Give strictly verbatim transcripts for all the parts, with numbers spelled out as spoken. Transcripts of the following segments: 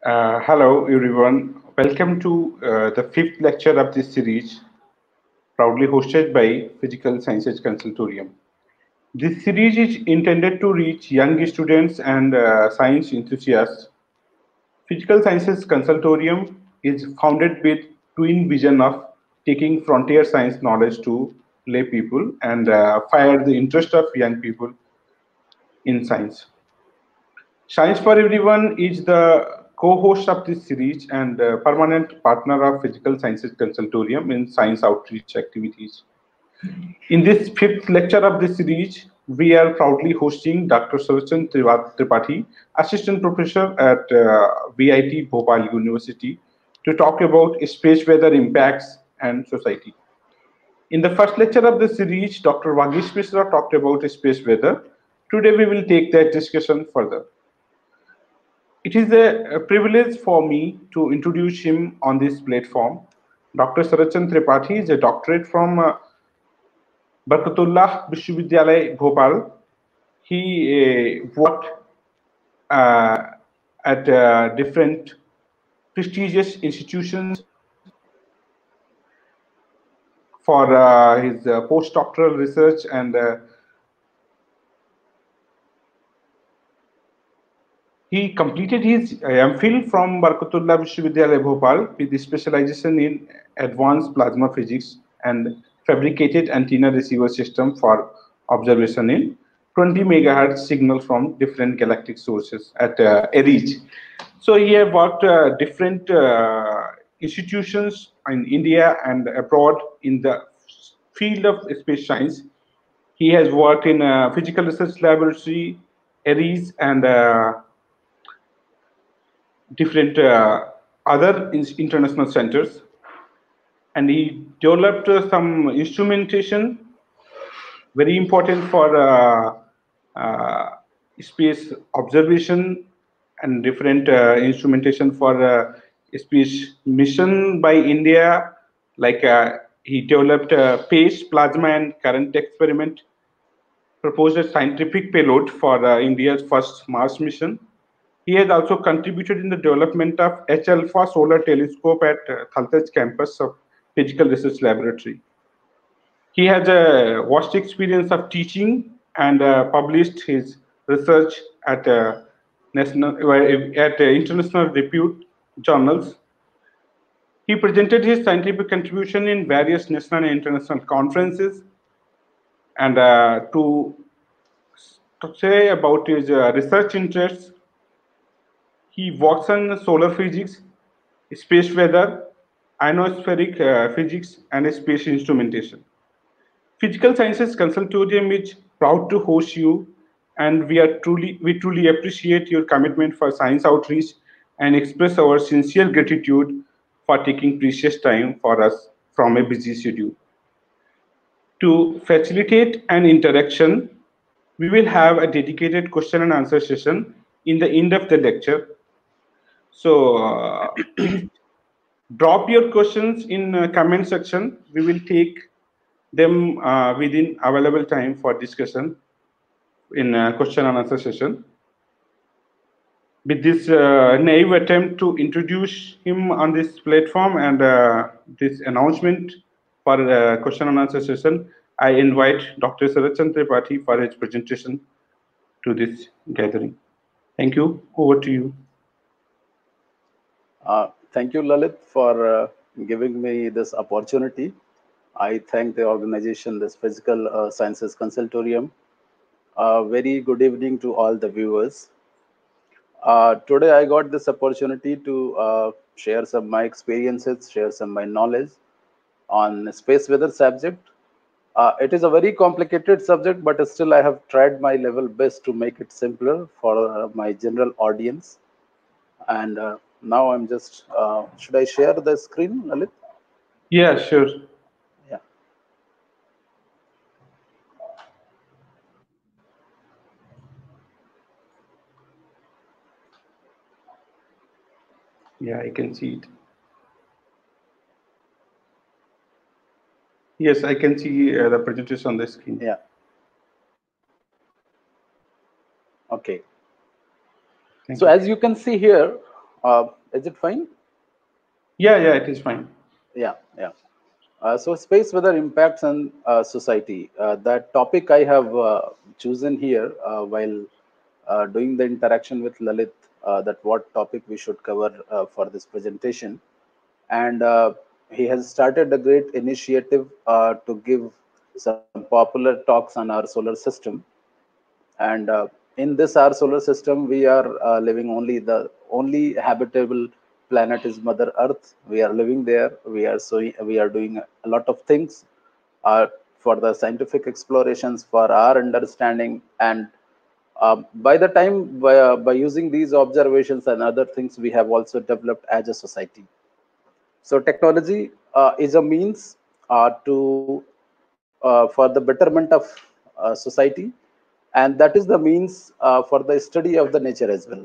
Uh, hello, everyone. Welcome to uh, the fifth lecture of this series, proudly hosted by Physical Sciences Consultorium. This series is intended to reach young students and uh, science enthusiasts. Physical Sciences Consultorium is founded with twin vision of taking frontier science knowledge to lay people and uh, fire the interest of young people in science. Science for Everyone is the co-host of this series and uh, permanent partner of Physical Sciences Consultorium in science outreach activities. In this fifth lecture of this series, we are proudly hosting Doctor Sarachan Tripathi, Assistant Professor at uh, V I T Bhopal University, to talk about space weather impacts and society. In the first lecture of the series, Doctor Vagish Mishra talked about space weather. Today, we will take that discussion further. It is a, a privilege for me to introduce him on this platform. Doctor Sarachan Tripathi is a doctorate from uh, Barkatullah Vishwavidyalaya, Bhopal. He uh, worked uh, at uh, different prestigious institutions for uh, his uh, postdoctoral research and uh, he completed his uh, MPhil from Barkatullah Vishwavidyalaya, Bhopal with specialization in advanced plasma physics and fabricated antenna receiver system for observation in twenty megahertz signal from different galactic sources at uh, ARIES. So he have worked uh, different uh, institutions in India and abroad in the field of space science. He has worked in a physical research laboratory, ARIES, and uh, different uh, other international centers, and he developed uh, some instrumentation very important for uh, uh, space observation and different uh, instrumentation for uh, space mission by India. Like uh, he developed a PACE plasma and current experiment, proposed a scientific payload for uh, India's first Mars mission. He has also contributed in the development of H alpha solar telescope at uh, Thaltaj campus of Physical Research Laboratory. He has a vast experience of teaching and uh, published his research at uh, national at uh, international repute journals. He presented his scientific contribution in various national and international conferences. And uh, to, to say about his uh, research interests, he works on solar physics, space weather, ionospheric uh, physics, and space instrumentation. Physical Sciences Consultorium is proud to host you, and we are truly we truly appreciate your commitment for science outreach and express our sincere gratitude for taking precious time for us from a busy schedule. To facilitate an interaction, we will have a dedicated question and answer session in the end of the lecture. So uh, please drop your questions in uh, comment section. We will take them uh, within available time for discussion in uh, question and answer session. With this uh, naive attempt to introduce him on this platform and uh, this announcement for uh, question and answer session, I invite Doctor Sarachan Tripathi for his presentation to this gathering. Thank you. Over to you. Uh, thank you, Lalit, for uh, giving me this opportunity. I thank the organization, this Physical uh, Sciences Consultorium. Uh, very good evening to all the viewers. Uh, today, I got this opportunity to uh, share some of my experiences, share some of my knowledge on space weather subject. Uh, it is a very complicated subject, but still I have tried my level best to make it simpler for uh, my general audience. And uh, now I'm just, uh, should I share the screen, Lalit? Yeah, sure. Yeah. Yeah, I can see it. Yes, I can see uh, the presentation on the screen. Yeah. Okay. Thank so you. As you can see here, Uh, is it fine? Yeah, yeah, it is fine. Yeah, yeah. Uh, so space weather impacts on uh, society. Uh, that topic I have uh, chosen here uh, while uh, doing the interaction with Lalit, uh, that what topic we should cover uh, for this presentation. And uh, he has started a great initiative uh, to give some popular talks on our solar system. And uh, in this our solar system, we are uh, living only the only habitable planet is Mother Earth. We are living there. We are so we are doing a lot of things uh, for the scientific explorations, for our understanding, and um, by the time by, uh, by using these observations and other things, we have also developed as a society. So technology uh, is a means uh, to uh, for the betterment of uh, society, and that is the means uh, for the study of the nature as well.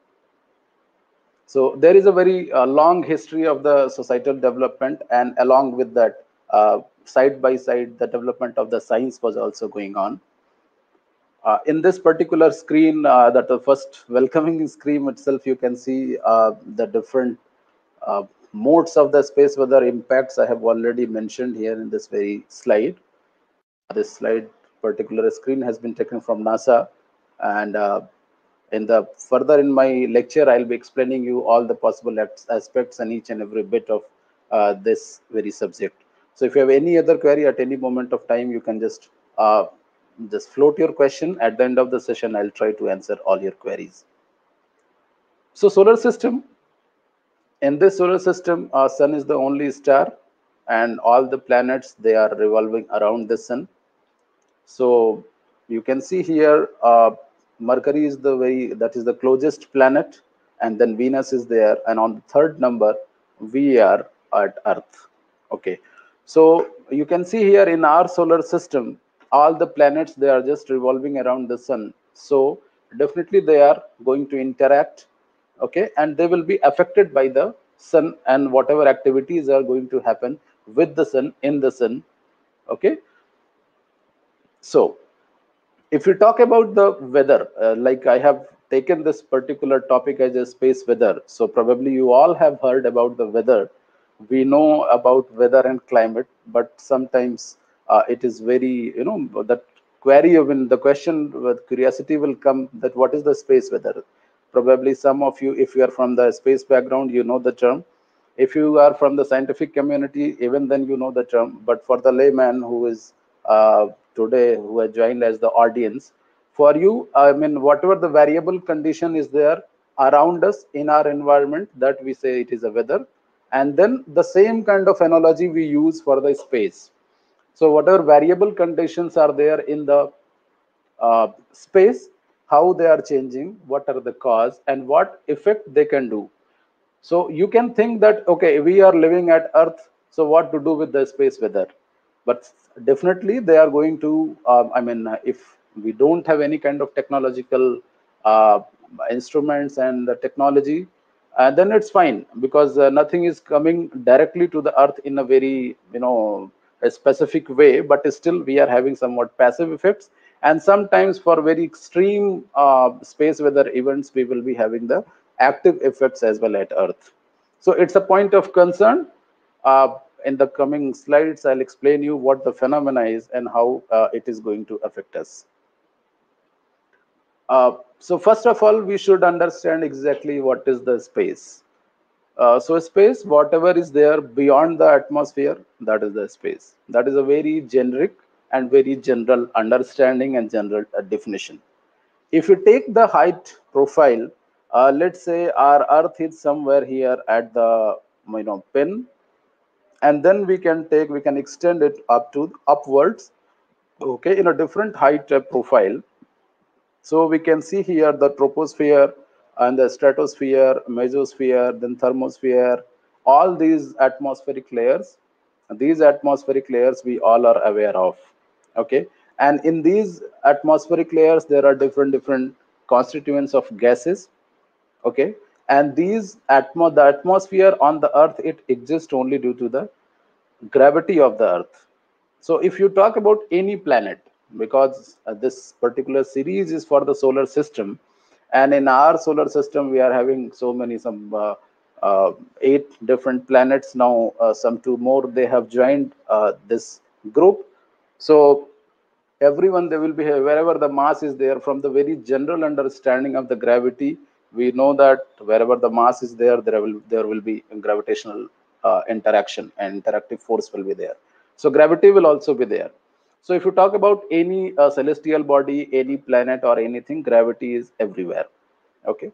So there is a very uh, long history of the societal development, and along with that, uh, side by side, the development of the science was also going on. Uh, in this particular screen, uh, that the first welcoming screen itself, you can see uh, the different uh, modes of the space weather impacts I have already mentioned here in this very slide. Uh, this slide particular screen has been taken from NASA, and uh, in the further in my lecture, I'll be explaining you all the possible aspects and each and every bit of uh, this very subject. So if you have any other query at any moment of time, you can just uh, just float your question. At the end of the session, I'll try to answer all your queries. So solar system, in this solar system, our sun is the only star, and all the planets, they are revolving around the sun. So you can see here, uh, Mercury is the very that is the closest planet, and then Venus is there, and on the third number we are at Earth. Okay, so you can see here in our solar system, all the planets, they are just revolving around the sun. So definitely they are going to interact, okay, and they will be affected by the sun and whatever activities are going to happen with the sun in the sun. Okay, so if you talk about the weather, uh, like I have taken this particular topic as a space weather, so probably you all have heard about the weather. We know about weather and climate, but sometimes uh, it is very, you know, that query of in the question with curiosity will come that what is the space weather. Probably some of you, if you are from the space background, you know the term. If you are from the scientific community, even then you know the term. But for the layman who is uh, today, who has joined as the audience, for you, I mean, whatever the variable condition is there around us in our environment, that we say it is a weather. And then the same kind of analogy we use for the space. So whatever variable conditions are there in the uh, space, how they are changing, what are the cause, and what effect they can do. So you can think that, okay, we are living at Earth, so what to do with the space weather? But definitely they are going to, um, I mean, if we don't have any kind of technological uh, instruments and the technology, uh, then it's fine, because uh, nothing is coming directly to the Earth in a very, you know, a specific way, but still we are having somewhat passive effects. And sometimes for very extreme uh, space weather events, we will be having the active effects as well at Earth. So it's a point of concern. Uh, in the coming slides, I'll explain you what the phenomena is and how uh, it is going to affect us. Uh, so first of all, we should understand exactly what is the space. Uh, so space, whatever is there beyond the atmosphere, that is the space. That is a very generic and very general understanding and general uh, definition. If you take the height profile, uh, let's say our Earth is somewhere here at the, you know, pin, and then we can take, we can extend it up to upwards, okay, in a different height uh, profile. So we can see here the troposphere and the stratosphere, mesosphere, then thermosphere, all these atmospheric layers. These atmospheric layers we all are aware of. Okay, and in these atmospheric layers there are different different constituents of gases. Okay, and these atmo the atmosphere on the Earth, it exists only due to the gravity of the Earth. So if you talk about any planet, because uh, this particular series is for the solar system, And in our solar system, we are having so many, some uh, uh, eight different planets now. Uh, some two more, they have joined uh, this group. So everyone, they will be here wherever the mass is there. From the very general understanding of the gravity, we know that wherever the mass is there, there will there will be gravitational uh, interaction, and interactive force will be there. So gravity will also be there. So if you talk about any uh, celestial body, any planet or anything, gravity is everywhere. Okay.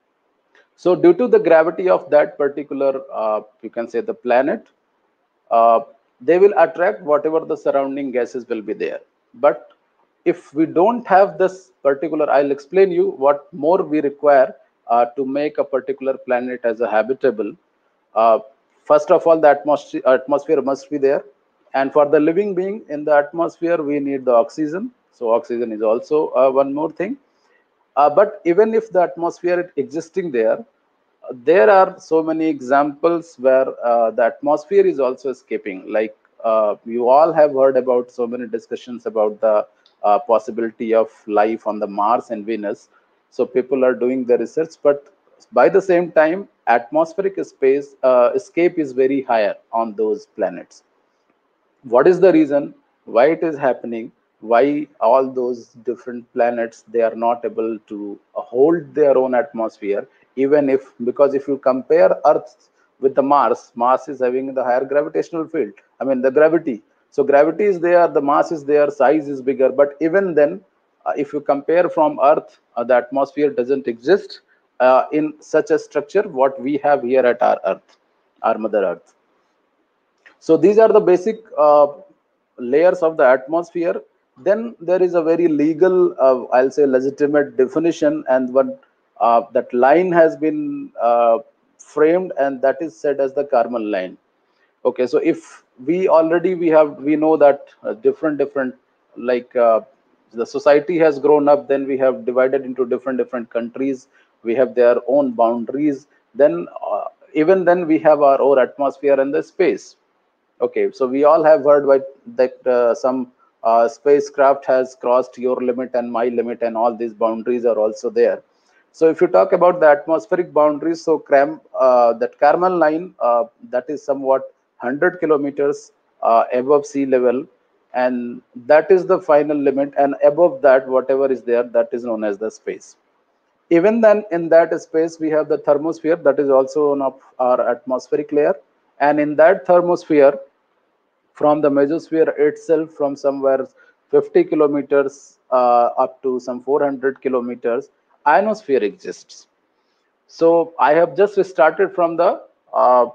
So due to the gravity of that particular, uh, you can say, the planet, uh, they will attract whatever the surrounding gases will be there. But if we don't have this particular, I'll explain you what more we require uh, to make a particular planet as a habitable. Uh, First of all, the atmosphere, atmosphere must be there. And for the living being in the atmosphere, we need the oxygen. So oxygen is also uh, one more thing. Uh, but even if the atmosphere is existing there, there are so many examples where uh, the atmosphere is also escaping. Like uh, you all have heard about so many discussions about the uh, possibility of life on the Mars and Venus. So people are doing the research, but by the same time, atmospheric space uh, escape is very higher on those planets. What is the reason why it is happening? Why all those different planets, they are not able to hold their own atmosphere? Even if, because if you compare Earth with the Mars, Mars is having the higher gravitational field, I mean the gravity. So gravity is there, the mass is there, size is bigger, but even then, uh, if you compare from Earth, uh, the atmosphere doesn't exist uh, in such a structure what we have here at our Earth, our mother Earth. So these are the basic uh, layers of the atmosphere. Then there is a very legal, uh, I'll say, legitimate definition, and one uh, that line has been uh, framed, and that is said as the Kármán line. Okay, so if we already we have we know that uh, different different like uh, the society has grown up, then we have divided into different different countries. We have their own boundaries. Then uh, even then we have our own atmosphere and the space. Okay, so we all have heard what, that uh, some uh, spacecraft has crossed your limit and my limit, and all these boundaries are also there. So if you talk about the atmospheric boundaries, so Kram, uh, that Kármán line, uh, that is somewhat one hundred kilometers uh, above sea level, and that is the final limit. And above that, whatever is there, that is known as the space. Even then, in that space, we have the thermosphere, that is also one of our atmospheric layer. And in that thermosphere, from the mesosphere itself, from somewhere fifty kilometers uh, up to some four hundred kilometers, ionosphere exists. So I have just started from the uh,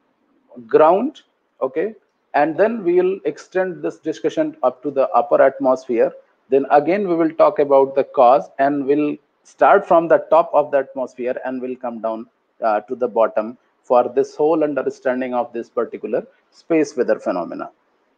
ground, okay, and then we will extend this discussion up to the upper atmosphere. Then again we will talk about the cause, and we'll start from the top of the atmosphere and we'll come down uh, to the bottom for this whole understanding of this particular space weather phenomena.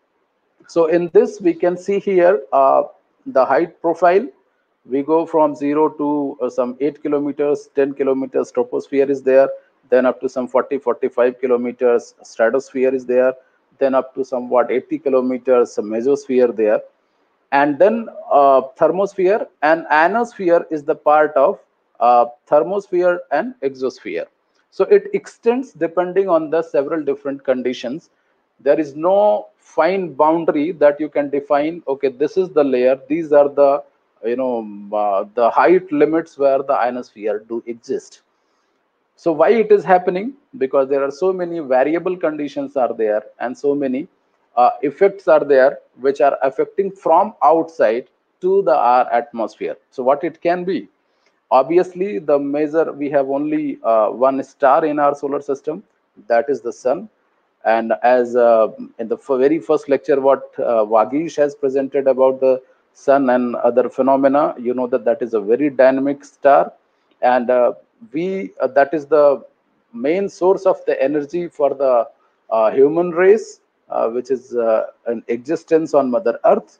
So in this, we can see here uh, the height profile. We go from zero to uh, some eight kilometers, ten kilometers, troposphere is there. Then up to some forty, forty-five kilometers, stratosphere is there. Then up to somewhat eighty kilometers, mesosphere there. And then uh, thermosphere and ionosphere is the part of uh, thermosphere and exosphere. So it extends depending on the several different conditions. There is no fine boundary that you can define. Okay, this is the layer. These are the, you know, uh, the height limits where the ionosphere do exist. So why it is happening? Because there are so many variable conditions are there, and so many uh, effects are there which are affecting from outside to the our atmosphere. So what it can be? Obviously, the major, we have only uh, one star in our solar system, that is the sun. And as uh, in the very first lecture, what uh, Vagish has presented about the sun and other phenomena, you know that that is a very dynamic star. And uh, we uh, that is the main source of the energy for the uh, human race, uh, which is uh, an existence on Mother Earth.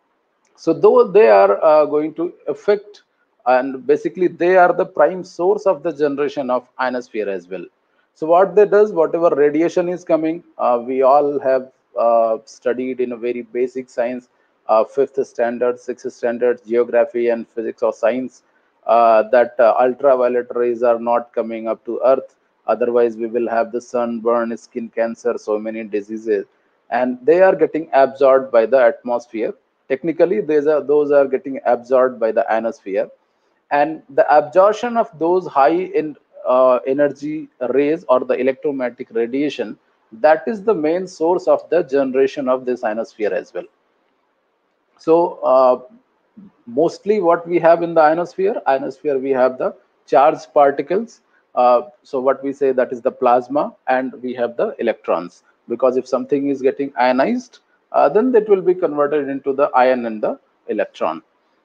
So though they are uh, going to affect, and basically they are the prime source of the generation of ionosphere as well. So what they does, whatever radiation is coming, uh, we all have uh, studied in a very basic science, uh, fifth standard, sixth standard, geography and physics or science. uh, that uh, ultraviolet rays are not coming up to Earth. Otherwise, we will have the sunburn, skin cancer, so many diseases, and they are getting absorbed by the atmosphere. Technically, these are, those are getting absorbed by the ionosphere, and the absorption of those high in uh, energy rays or the electromagnetic radiation, that is the main source of the generation of this ionosphere as well. So uh, mostly what we have in the ionosphere, ionosphere we have the charged particles. Uh, so what we say, that is the plasma, and we have the electrons. Because if something is getting ionized, uh, then that will be converted into the ion and the electron.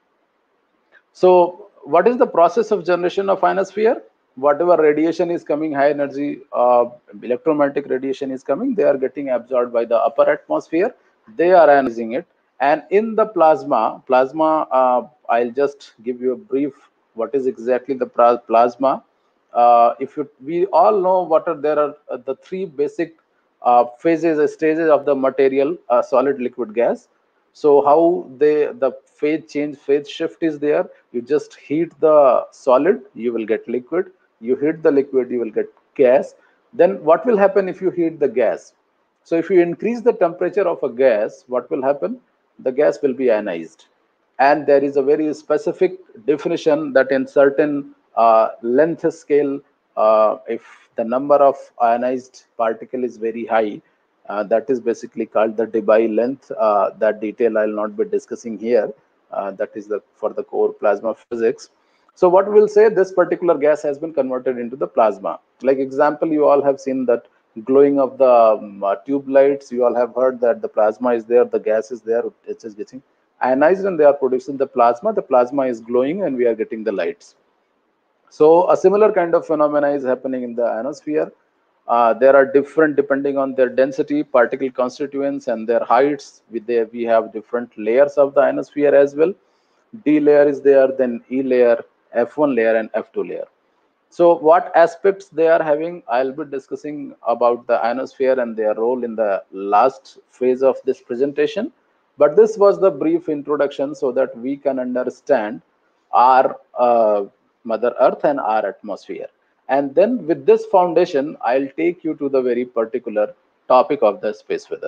So what is the process of generation of ionosphere? Whatever radiation is coming, high energy uh, electromagnetic radiation is coming, they are getting absorbed by the upper atmosphere. They are ionizing it. And in the plasma, plasma, uh, I'll just give you a brief, what is exactly the plasma. Uh, if you, we all know what are, there are uh, the three basic uh, phases, stages of the material, uh, solid, liquid, gas. So how they, the phase change, phase shift is there. You just heat the solid, you will get liquid. You heat the liquid, you will get gas. Then what will happen if you heat the gas? So if you increase the temperature of a gas, what will happen? The gas will be ionized. And there is a very specific definition that in certain uh, length scale, uh, if the number of ionized particle is very high, uh, that is basically called the Debye length. Uh, that detail I'll not be discussing here. Uh, that is the for the core plasma physics. So what we'll say, this particular gas has been converted into the plasma. Like example, you all have seen that glowing of the um, uh, tube lights. You all have heard that the plasma is there, the gas is there, it is getting ionized, and they are producing the plasma. The plasma is glowing, and we are getting the lights. So a similar kind of phenomena is happening in the ionosphere. Uh, there are different, depending on their density, particle constituents, and their heights. With there, we have different layers of the ionosphere as well. D layer is there, then E layer, F one layer, and F two layer. So what aspects they are having, I'll be discussing about the ionosphere and their role in the last phase of this presentation. But this was the brief introduction so that we can understand our uh, Mother Earth and our atmosphere. And then with this foundation, I'll take you to the very particular topic of the space weather.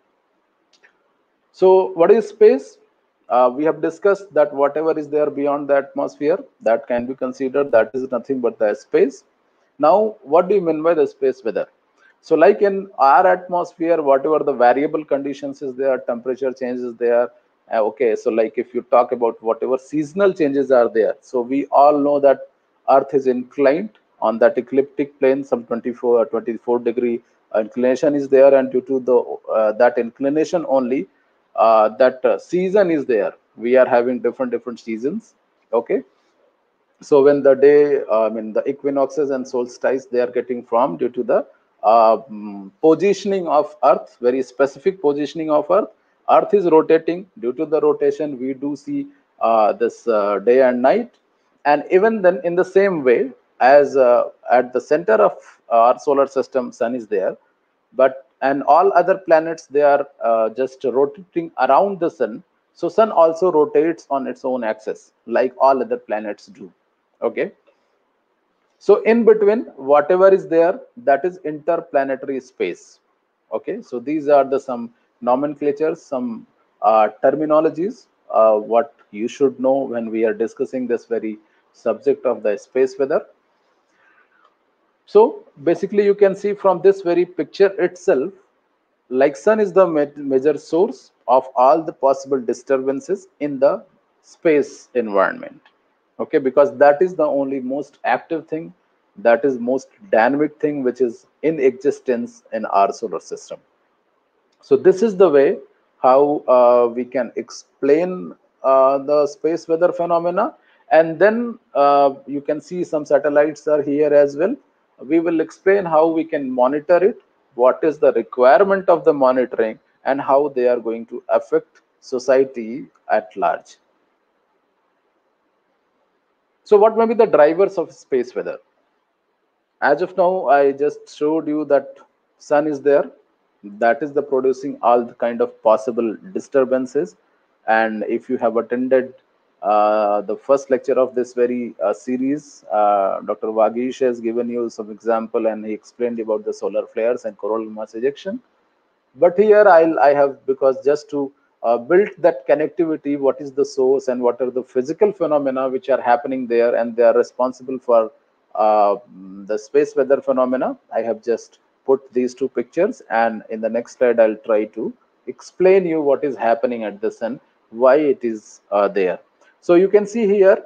So what is space? Uh, we have discussed that whatever is there beyond the atmosphere, that can be considered, that is nothing but the space. Now, what do you mean by the space weather? So like in our atmosphere, whatever the variable conditions is there, temperature changes there. Uh, okay, so like if you talk about whatever seasonal changes are there, so we all know that Earth is inclined on that ecliptic plane, some twenty-four or twenty-four degree inclination is there, and due to the uh, that inclination only, uh, that uh, season is there. We are having different different seasons. Okay, so when the day, uh, I mean the equinoxes and solstices, they are getting formed due to the uh, positioning of Earth, very specific positioning of Earth. Earth is rotating. Due to the rotation, we do see uh, this uh, day and night. And even then, in the same way, as uh, at the center of our solar system, sun is there, but and all other planets, they are uh, just rotating around the sun. So sun also rotates on its own axis like all other planets do. Okay, so in between, whatever is there, that is interplanetary space. Okay, so these are the some nomenclatures, some uh, terminologies, uh, what you should know when we are discussing this very subject of the space weather. So basically, you can see from this very picture itself, like sun is the major source of all the possible disturbances in the space environment. Okay, because that is the only most active thing, that is most dynamic thing which is in existence in our solar system. So this is the way how uh, we can explain uh, the space weather phenomena. And then uh, you can see some satellites are here as well. We will explain how we can monitor it, what is the requirement of the monitoring, and how they are going to affect society at large. So what may be the drivers of space weather? As of now, I just showed you that sun is there. That is the producing all the kind of possible disturbances. And if you have attended uh, the first lecture of this very uh, series. Uh, Doctor Vagish has given you some example and he explained about the solar flares and coronal mass ejection. But here I'll, I have, because just to uh, build that connectivity, what is the source and what are the physical phenomena which are happening there, and they are responsible for uh, the space weather phenomena. I have just put these two pictures, and in the next slide I'll try to explain you what is happening at the sun, why it is uh, there. So you can see here,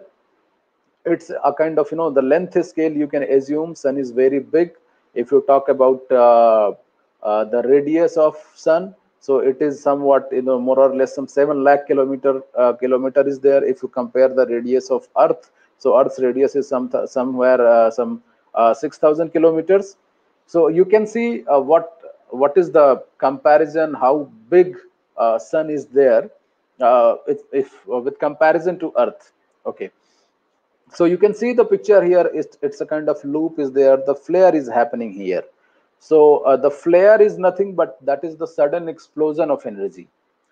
it's a kind of, you know, the length scale, you can assume sun is very big. If you talk about uh, uh, the radius of sun, so it is somewhat, you know, more or less some seven lakh kilometer uh, kilometer is there. If you compare the radius of earth, so earth's radius is some somewhere uh, some uh, six thousand kilometers. So you can see uh, what what is the comparison, how big uh, sun is there uh, if, if uh, with comparison to earth. Okay, so you can see the picture here, it's, it's a kind of loop is there, the flare is happening here. So uh, the flare is nothing but that is the sudden explosion of energy.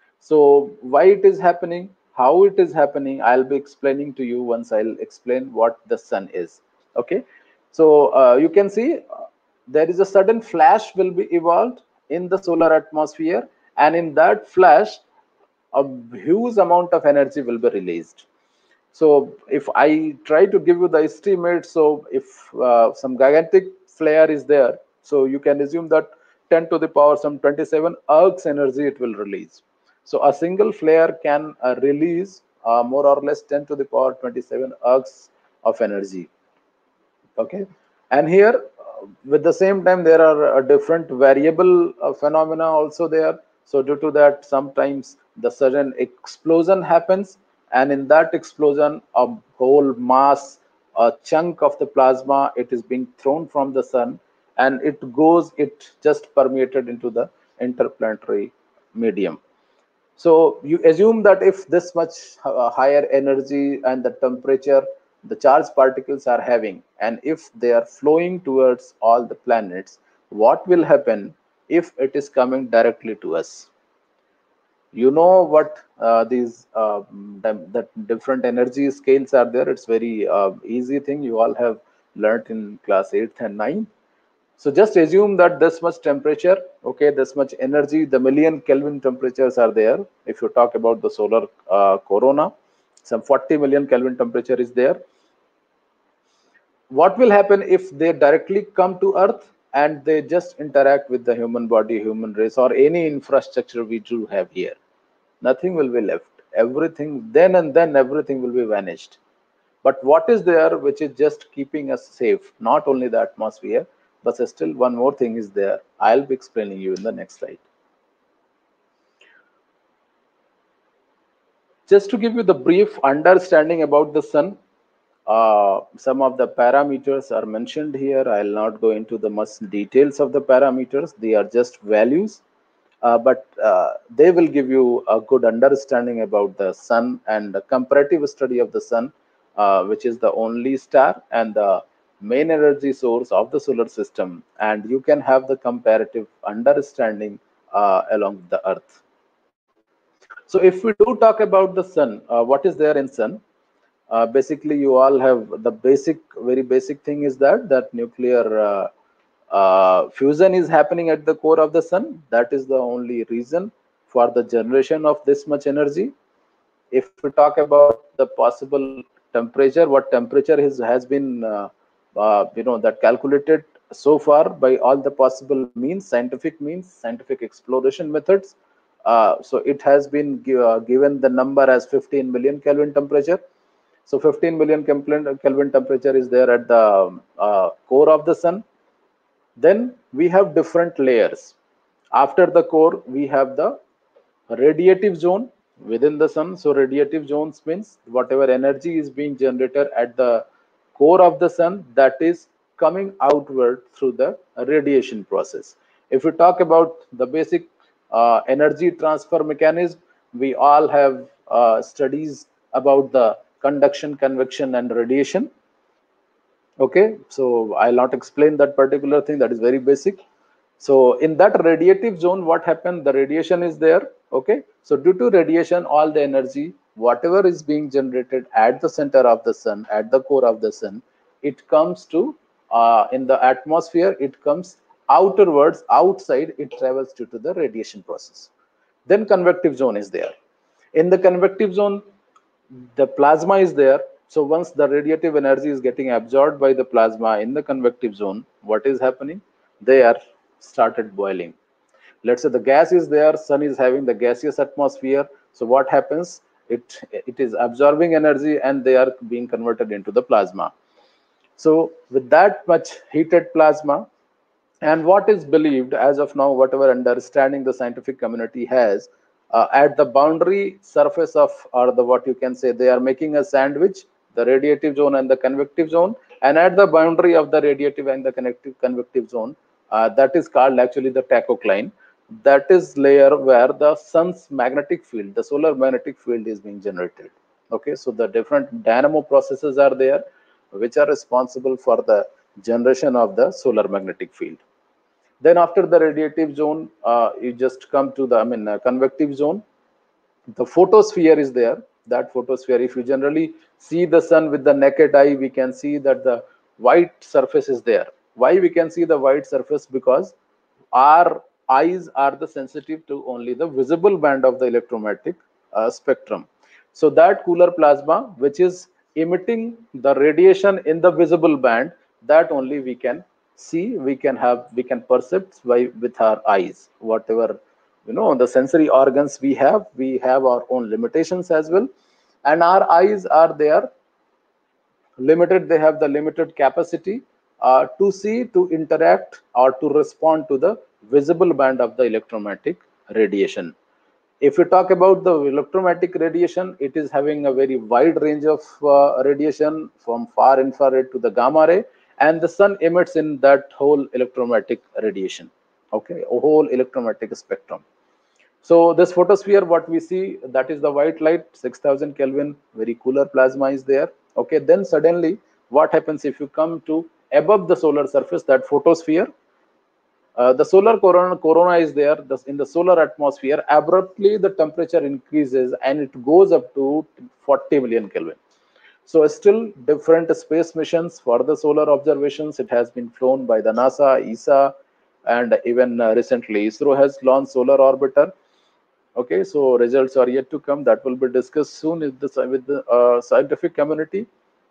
So why it is happening, how it is happening, I'll be explaining to you once I'll explain what the sun is. Okay, so uh, you can see uh, there is a sudden flash will be evolved in the solar atmosphere, and in that flash a huge amount of energy will be released. So if I try to give you the estimate, so if uh, some gigantic flare is there, so you can assume that ten to the power some twenty-seven ergs energy it will release. So a single flare can uh, release uh, more or less ten to the power twenty-seven ergs of energy. Okay, and here uh, with the same time there are uh, different variable uh, phenomena also there. So due to that, sometimes the sudden explosion happens, and in that explosion a whole mass, a chunk of the plasma, it is being thrown from the sun, and it goes, it just permeated into the interplanetary medium. So you assume that if this much uh, higher energy and the temperature the charged particles are having, and if they are flowing towards all the planets, what will happen if it is coming directly to us? You know what uh, these uh, that different energy scales are there. It's very uh, easy thing. You all have learned in class eighth and ninth. So just assume that this much temperature, okay, this much energy, the million Kelvin temperatures are there. If you talk about the solar uh, corona, some forty million Kelvin temperature is there. What will happen if they directly come to Earth and they just interact with the human body, human race, or any infrastructure we do have here? Nothing will be left. Everything, then and then everything will be vanished. But what is there which is just keeping us safe? Not only the atmosphere, but still one more thing is there. I'll be explaining you in the next slide. Just to give you the brief understanding about the sun, uh, some of the parameters are mentioned here. I'll not go into the much details of the parameters. They are just values, uh, but uh, they will give you a good understanding about the sun and the comparative study of the sun, uh, which is the only star and the main energy source of the solar system. And you can have the comparative understanding uh, along with the Earth. So if we do talk about the sun, uh, what is there in sun? Uh, basically, you all have the basic, very basic thing is that that nuclear uh, uh, fusion is happening at the core of the sun. That is the only reason for the generation of this much energy. If we talk about the possible temperature, what temperature is, has been, uh, uh, you know, that calculated so far by all the possible means, scientific means, scientific exploration methods. Uh, so it has been uh, given the number as fifteen million Kelvin temperature. So fifteen million Kelvin, Kelvin temperature is there at the uh, core of the sun. Then we have different layers. After the core, we have the radiative zone within the sun. So radiative zones means whatever energy is being generated at the core of the sun, that is coming outward through the radiation process. If we talk about the basic uh, energy transfer mechanism, we all have uh, studies about the conduction, convection, and radiation. Okay, so I'll not explain that particular thing, that is very basic. So in that radiative zone, what happened, the radiation is there. Okay, so due to radiation, all the energy, whatever is being generated at the center of the sun, at the core of the sun, it comes to uh, in the atmosphere, it comes outerwards, outside, it travels due to the radiation process. Then convective zone is there. In the convective zone, the plasma is there. So once the radiative energy is getting absorbed by the plasma in the convective zone, what is happening? They are started boiling. Let's say the gas is there, sun is having the gaseous atmosphere. So what happens? It, it is absorbing energy and they are being converted into the plasma. So with that much heated plasma, and what is believed as of now, whatever understanding the scientific community has, uh, at the boundary surface of, or the what you can say, they are making a sandwich, the radiative zone and the convective zone, and at the boundary of the radiative and the convective convective zone, uh, that is called actually the tachocline. That is layer where the sun's magnetic field, the solar magnetic field, is being generated. Okay, so the different dynamo processes are there, which are responsible for the generation of the solar magnetic field. Then after the radiative zone, uh, you just come to the, I mean, uh, convective zone. The photosphere is there. That photosphere, if you generally see the sun with the naked eye, we can see that the white surface is there. Why we can see the white surface? Because our eyes are the sensitive to only the visible band of the electromagnetic uh, spectrum. So that cooler plasma, which is emitting the radiation in the visible band, that only we can see, we can have, we can perceive by with our eyes. Whatever, you know, the sensory organs we have, we have our own limitations as well, and our eyes are there limited. They have the limited capacity uh, to see, to interact, or to respond to the visible band of the electromagnetic radiation. If we talk about the electromagnetic radiation, it is having a very wide range of uh, radiation, from far infrared to the gamma ray, and the sun emits in that whole electromagnetic radiation. Okay, a whole electromagnetic spectrum. So this photosphere, what we see, that is the white light, six thousand Kelvin, very cooler plasma is there. Okay, then suddenly what happens if you come to above the solar surface, that photosphere, uh, the solar corona, corona is there. The, in the solar atmosphere, abruptly the temperature increases and it goes up to forty million Kelvin. So still different space missions for the solar observations. It has been flown by the NASA, E S A, and even uh, recently ISRO has launched solar orbiter. Okay, so results are yet to come. That will be discussed soon with the, with the uh, scientific community,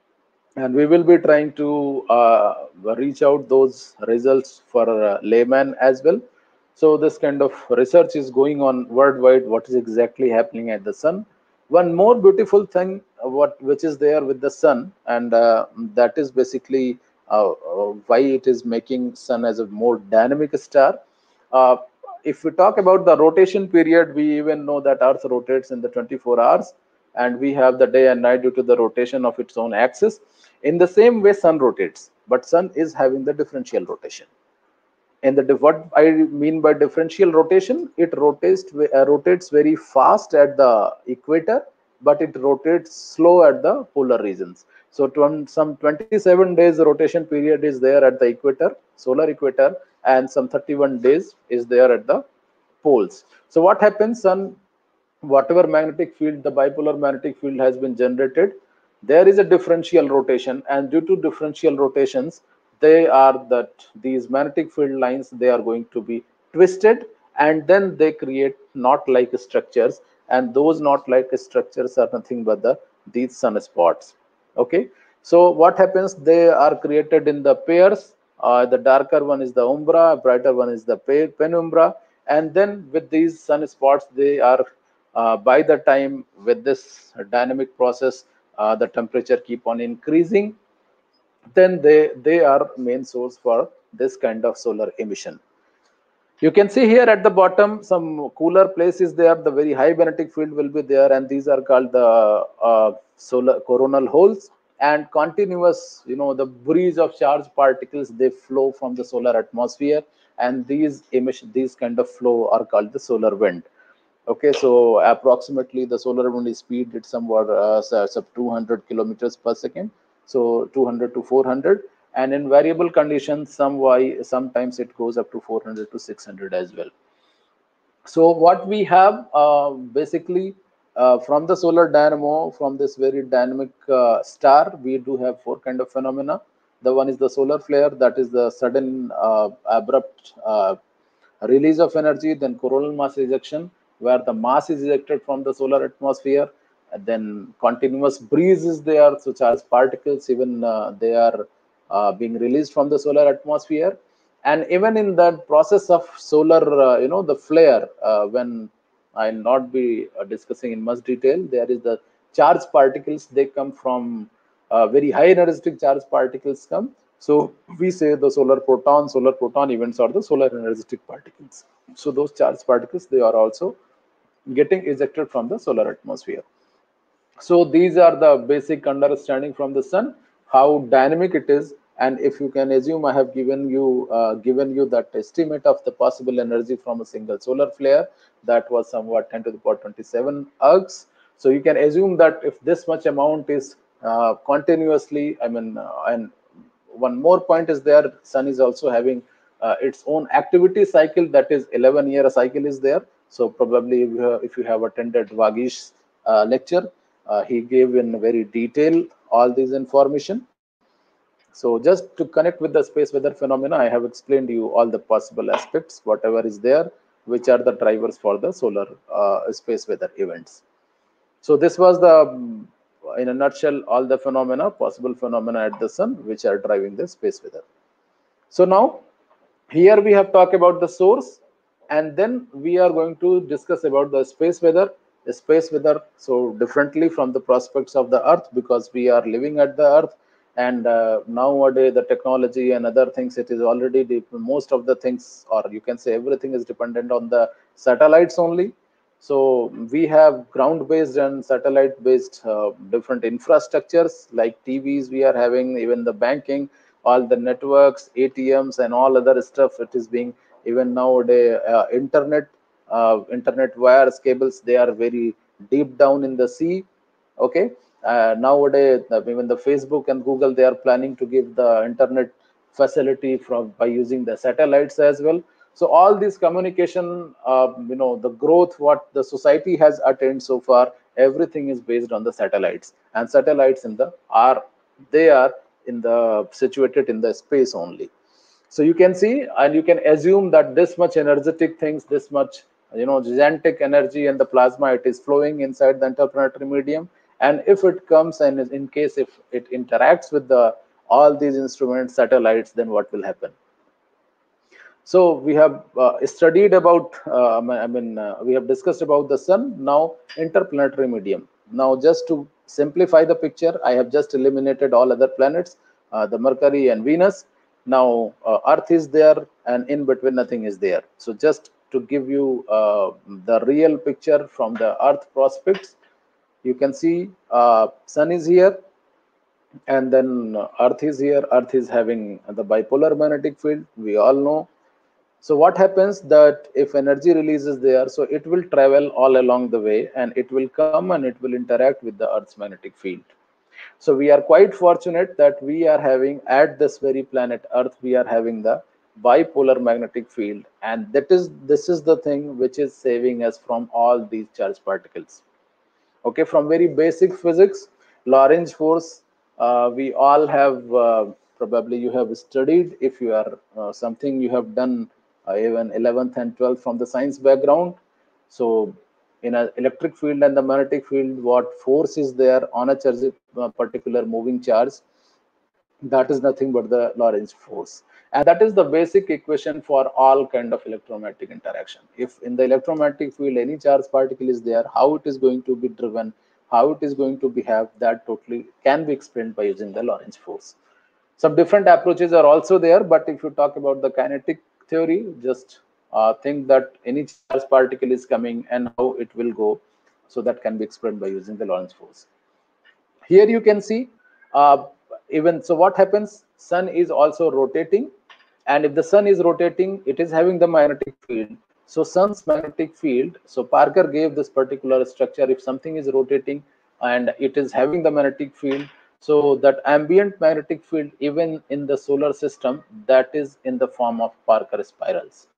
and we will be trying to uh, reach out those results for uh, layman as well. So this kind of research is going on worldwide. What is exactly happening at the sun? One more beautiful thing, uh, what which is there with the sun, and uh, that is basically uh, uh, why it is making sun as a more dynamic star. Uh, if we talk about the rotation period, we even know that Earth rotates in the twenty-four hours, and we have the day and night due to the rotation of its own axis. In the same way, sun rotates, but sun is having the differential rotation. And the what I mean by differential rotation, it rotates uh, rotates very fast at the equator, but it rotates slow at the polar regions. So to, some twenty-seven days rotation period is there at the equator, solar equator, and some thirty-one days is there at the poles. So what happens? Sun, whatever magnetic field, the bipolar magnetic field has been generated, there is a differential rotation, and due to differential rotations, they are that these magnetic field lines, they are going to be twisted, and then they create knot like structures, and those knot like structures are nothing but the these sunspots. Okay, so what happens? They are created in the pairs. Uh, the darker one is the umbra, brighter one is the penumbra, and then with these sunspots, they are uh, by the time with this dynamic process, uh, the temperature keep on increasing, then they they are main source for this kind of solar emission. You can see here at the bottom some cooler places there, the very high magnetic field will be there, and these are called the uh, solar coronal holes. And continuous, you know, the breeze of charged particles, they flow from the solar atmosphere, and these emission, these kind of flow are called the solar wind. Okay, so approximately the solar wind speed is somewhat uh, sub two hundred kilometers per second, so two hundred to four hundred, and in variable conditions, some why sometimes it goes up to four hundred to six hundred as well. So what we have uh, basically uh, from the solar dynamo, from this very dynamic uh, star, we do have four kind of phenomena. The one is the solar flare, that is the sudden uh, abrupt uh, release of energy. Then coronal mass ejection, where the mass is ejected from the solar atmosphere. And then continuous breeze is there, so charged particles, even uh, they are uh, being released from the solar atmosphere. And even in that process of solar, uh, you know, the flare, uh, when I'll not be uh, discussing in much detail, there is the charged particles. They come from uh, very high energetic charged particles come. So we say the solar proton, solar proton events are the solar energetic particles. So those charged particles, they are also getting ejected from the solar atmosphere. So these are the basic understanding from the sun, how dynamic it is. And if you can assume, I have given you uh, given you that estimate of the possible energy from a single solar flare, that was somewhat ten to the power twenty-seven ergs. So you can assume that if this much amount is uh, continuously, I mean, uh, and one more point is there, sun is also having uh, its own activity cycle, that is eleven year cycle is there. So probably if you have, if you have attended Vagish uh, lecture, uh, he gave in very detail all these information. So just to connect with the space weather phenomena, I have explained you all the possible aspects, whatever is there, which are the drivers for the solar uh, space weather events. So this was the, um, in a nutshell, all the phenomena, possible phenomena at the sun, which are driving the space weather. So now, here we have talked about the source, and then we are going to discuss about the space weather. The space weather, so differently from the prospects of the Earth, because we are living at the Earth, and uh, nowadays the technology and other things, it is already deep, most of the things, or you can say everything, is dependent on the satellites only. So we have ground-based and satellite-based uh, different infrastructures like T Vs we are having, even the banking, all the networks, A T Ms, and all other stuff. It is being, even nowadays, uh, internet, uh, internet wires, cables, they are very deep down in the sea. Okay, uh, nowadays even the Facebook and Google, they are planning to give the internet facility from by using the satellites as well. So all this communication, uh, you know, the growth what the society has attained so far, everything is based on the satellites. And satellites in the are they are in the situated in the space only. So you can see, and you can assume that this much energetic things, this much, you know, gigantic energy and the plasma, it is flowing inside the interplanetary medium. And if it comes, and in case if it interacts with the all these instruments, satellites, then what will happen? So we have uh, studied about, uh, I mean, uh, we have discussed about the sun. Now, interplanetary medium. Now, just to simplify the picture, I have just eliminated all other planets, uh, the Mercury and Venus. Now, uh, Earth is there, and in between, nothing is there. So, just to give you uh, the real picture from the Earth prospects, you can see uh, sun is here, and then Earth is here. Earth is having the bipolar magnetic field, we all know. So what happens that if energy releases there, so it will travel all along the way, and it will come and it will interact with the Earth's magnetic field. So we are quite fortunate that we are having at this very planet Earth, we are having the bipolar magnetic field, and that is this is the thing which is saving us from all these charged particles. Okay, from very basic physics, Lorentz force, uh, we all have uh, probably you have studied, if you are uh, something you have done uh, even eleventh and twelfth from the science background. So in an electric field and the magnetic field, what force is there on a charge, uh, particular moving charge, that is nothing but the Lorentz force. And that is the basic equation for all kind of electromagnetic interaction. If in the electromagnetic field any charge particle is there, how it is going to be driven, how it is going to behave, that totally can be explained by using the Lorentz force. Some different approaches are also there, but if you talk about the kinetic theory, just uh, think that any charge particle is coming and how it will go. So that can be explained by using the Lorentz force. Here you can see, uh, even so what happens, sun is also rotating, and if the sun is rotating, it is having the magnetic field. So sun's magnetic field, so Parker gave this particular structure, if something is rotating and it is having the magnetic field, so that ambient magnetic field even in the solar system, that is in the form of Parker spirals.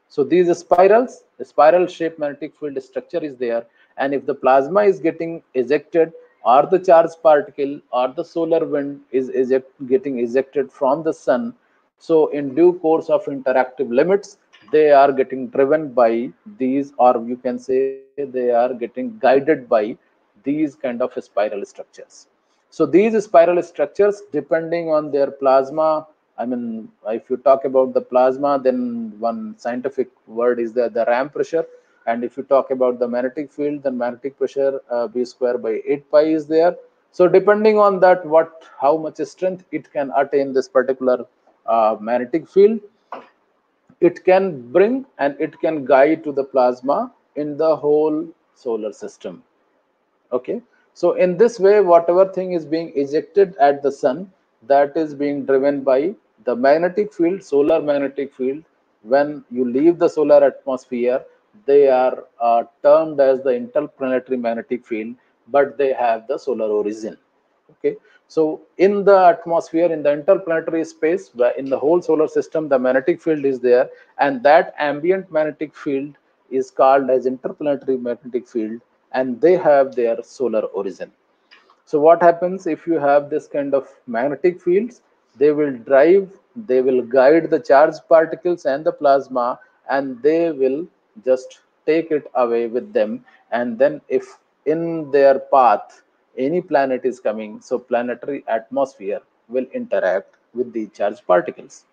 So these spirals, a spiral shaped magnetic field structure is there, and if the plasma is getting ejected, or the charged particle or the solar wind is eject, getting ejected from the sun, so in due course of interactive limits, they are getting driven by these, or you can say they are getting guided by these kind of spiral structures. So these spiral structures, depending on their plasma, I mean, if you talk about the plasma, then one scientific word is the, the ram pressure. And if you talk about the magnetic field, then magnetic pressure uh, b square by eight pi is there. So depending on that, what how much strength it can attain this particular uh, magnetic field, it can bring and it can guide to the plasma in the whole solar system. Okay, so in this way, whatever thing is being ejected at the sun, that is being driven by the magnetic field, solar magnetic field. When you leave the solar atmosphere, they are uh, termed as the interplanetary magnetic field, but they have the solar origin. Okay, so in the atmosphere, in the interplanetary space, in the whole solar system, the magnetic field is there, and that ambient magnetic field is called as interplanetary magnetic field, and they have their solar origin. So what happens if you have this kind of magnetic fields? They will drive, they will guide the charged particles and the plasma, and they will just take it away with them. And then if in their path any planet is coming, so planetary atmosphere will interact with the charged particles.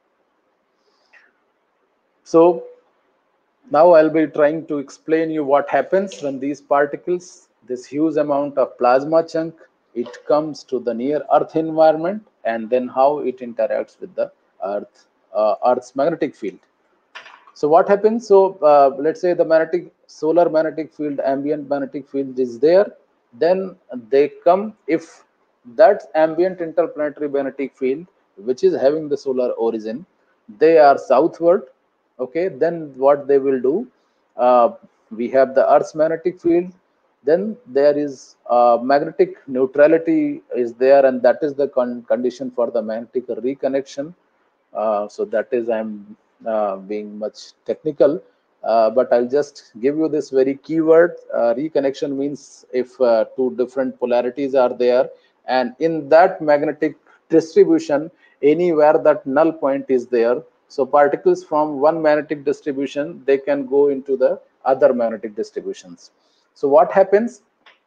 So now I'll be trying to explain you what happens when these particles, this huge amount of plasma chunk, it comes to the near Earth environment, and then how it interacts with the Earth, uh, Earth's magnetic field. So what happens? So uh, let's say the magnetic, solar magnetic field, ambient magnetic field is there. Then they come, if that ambient interplanetary magnetic field, which is having the solar origin, they are southward. Okay, then what they will do? Uh, we have the Earth's magnetic field. Then there is uh, magnetic neutrality is there, and that is the con condition for the magnetic reconnection. Uh, so that is, I'm uh, being much technical, uh, but I'll just give you this very keyword. Uh, reconnection means if uh, two different polarities are there, and in that magnetic distribution, anywhere that null point is there, so particles from one magnetic distribution, they can go into the other magnetic distributions. So what happens?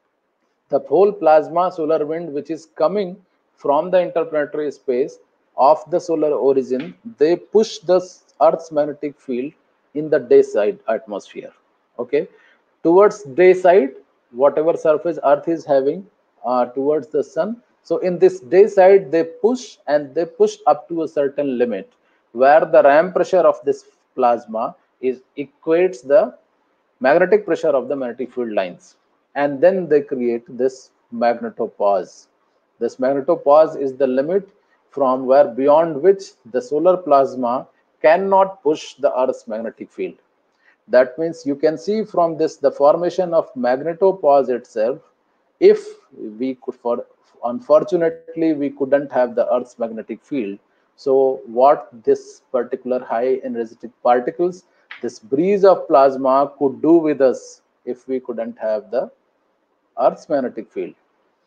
The whole plasma solar wind which is coming from the interplanetary space of the solar origin, they push the Earth's magnetic field in the day side atmosphere. Okay, towards day side, whatever surface Earth is having uh, towards the sun. So in this day side, they push and they push up to a certain limit where the ram pressure of this plasma is equates the magnetic pressure of the magnetic field lines, and then they create this magnetopause. This magnetopause is the limit from where beyond which the solar plasma cannot push the Earth's magnetic field. That means you can see from this the formation of magnetopause itself. If we could, for unfortunately we couldn't have the Earth's magnetic field, so what this particular high energetic particles, this breeze of plasma could do with us if we couldn't have the Earth's magnetic field.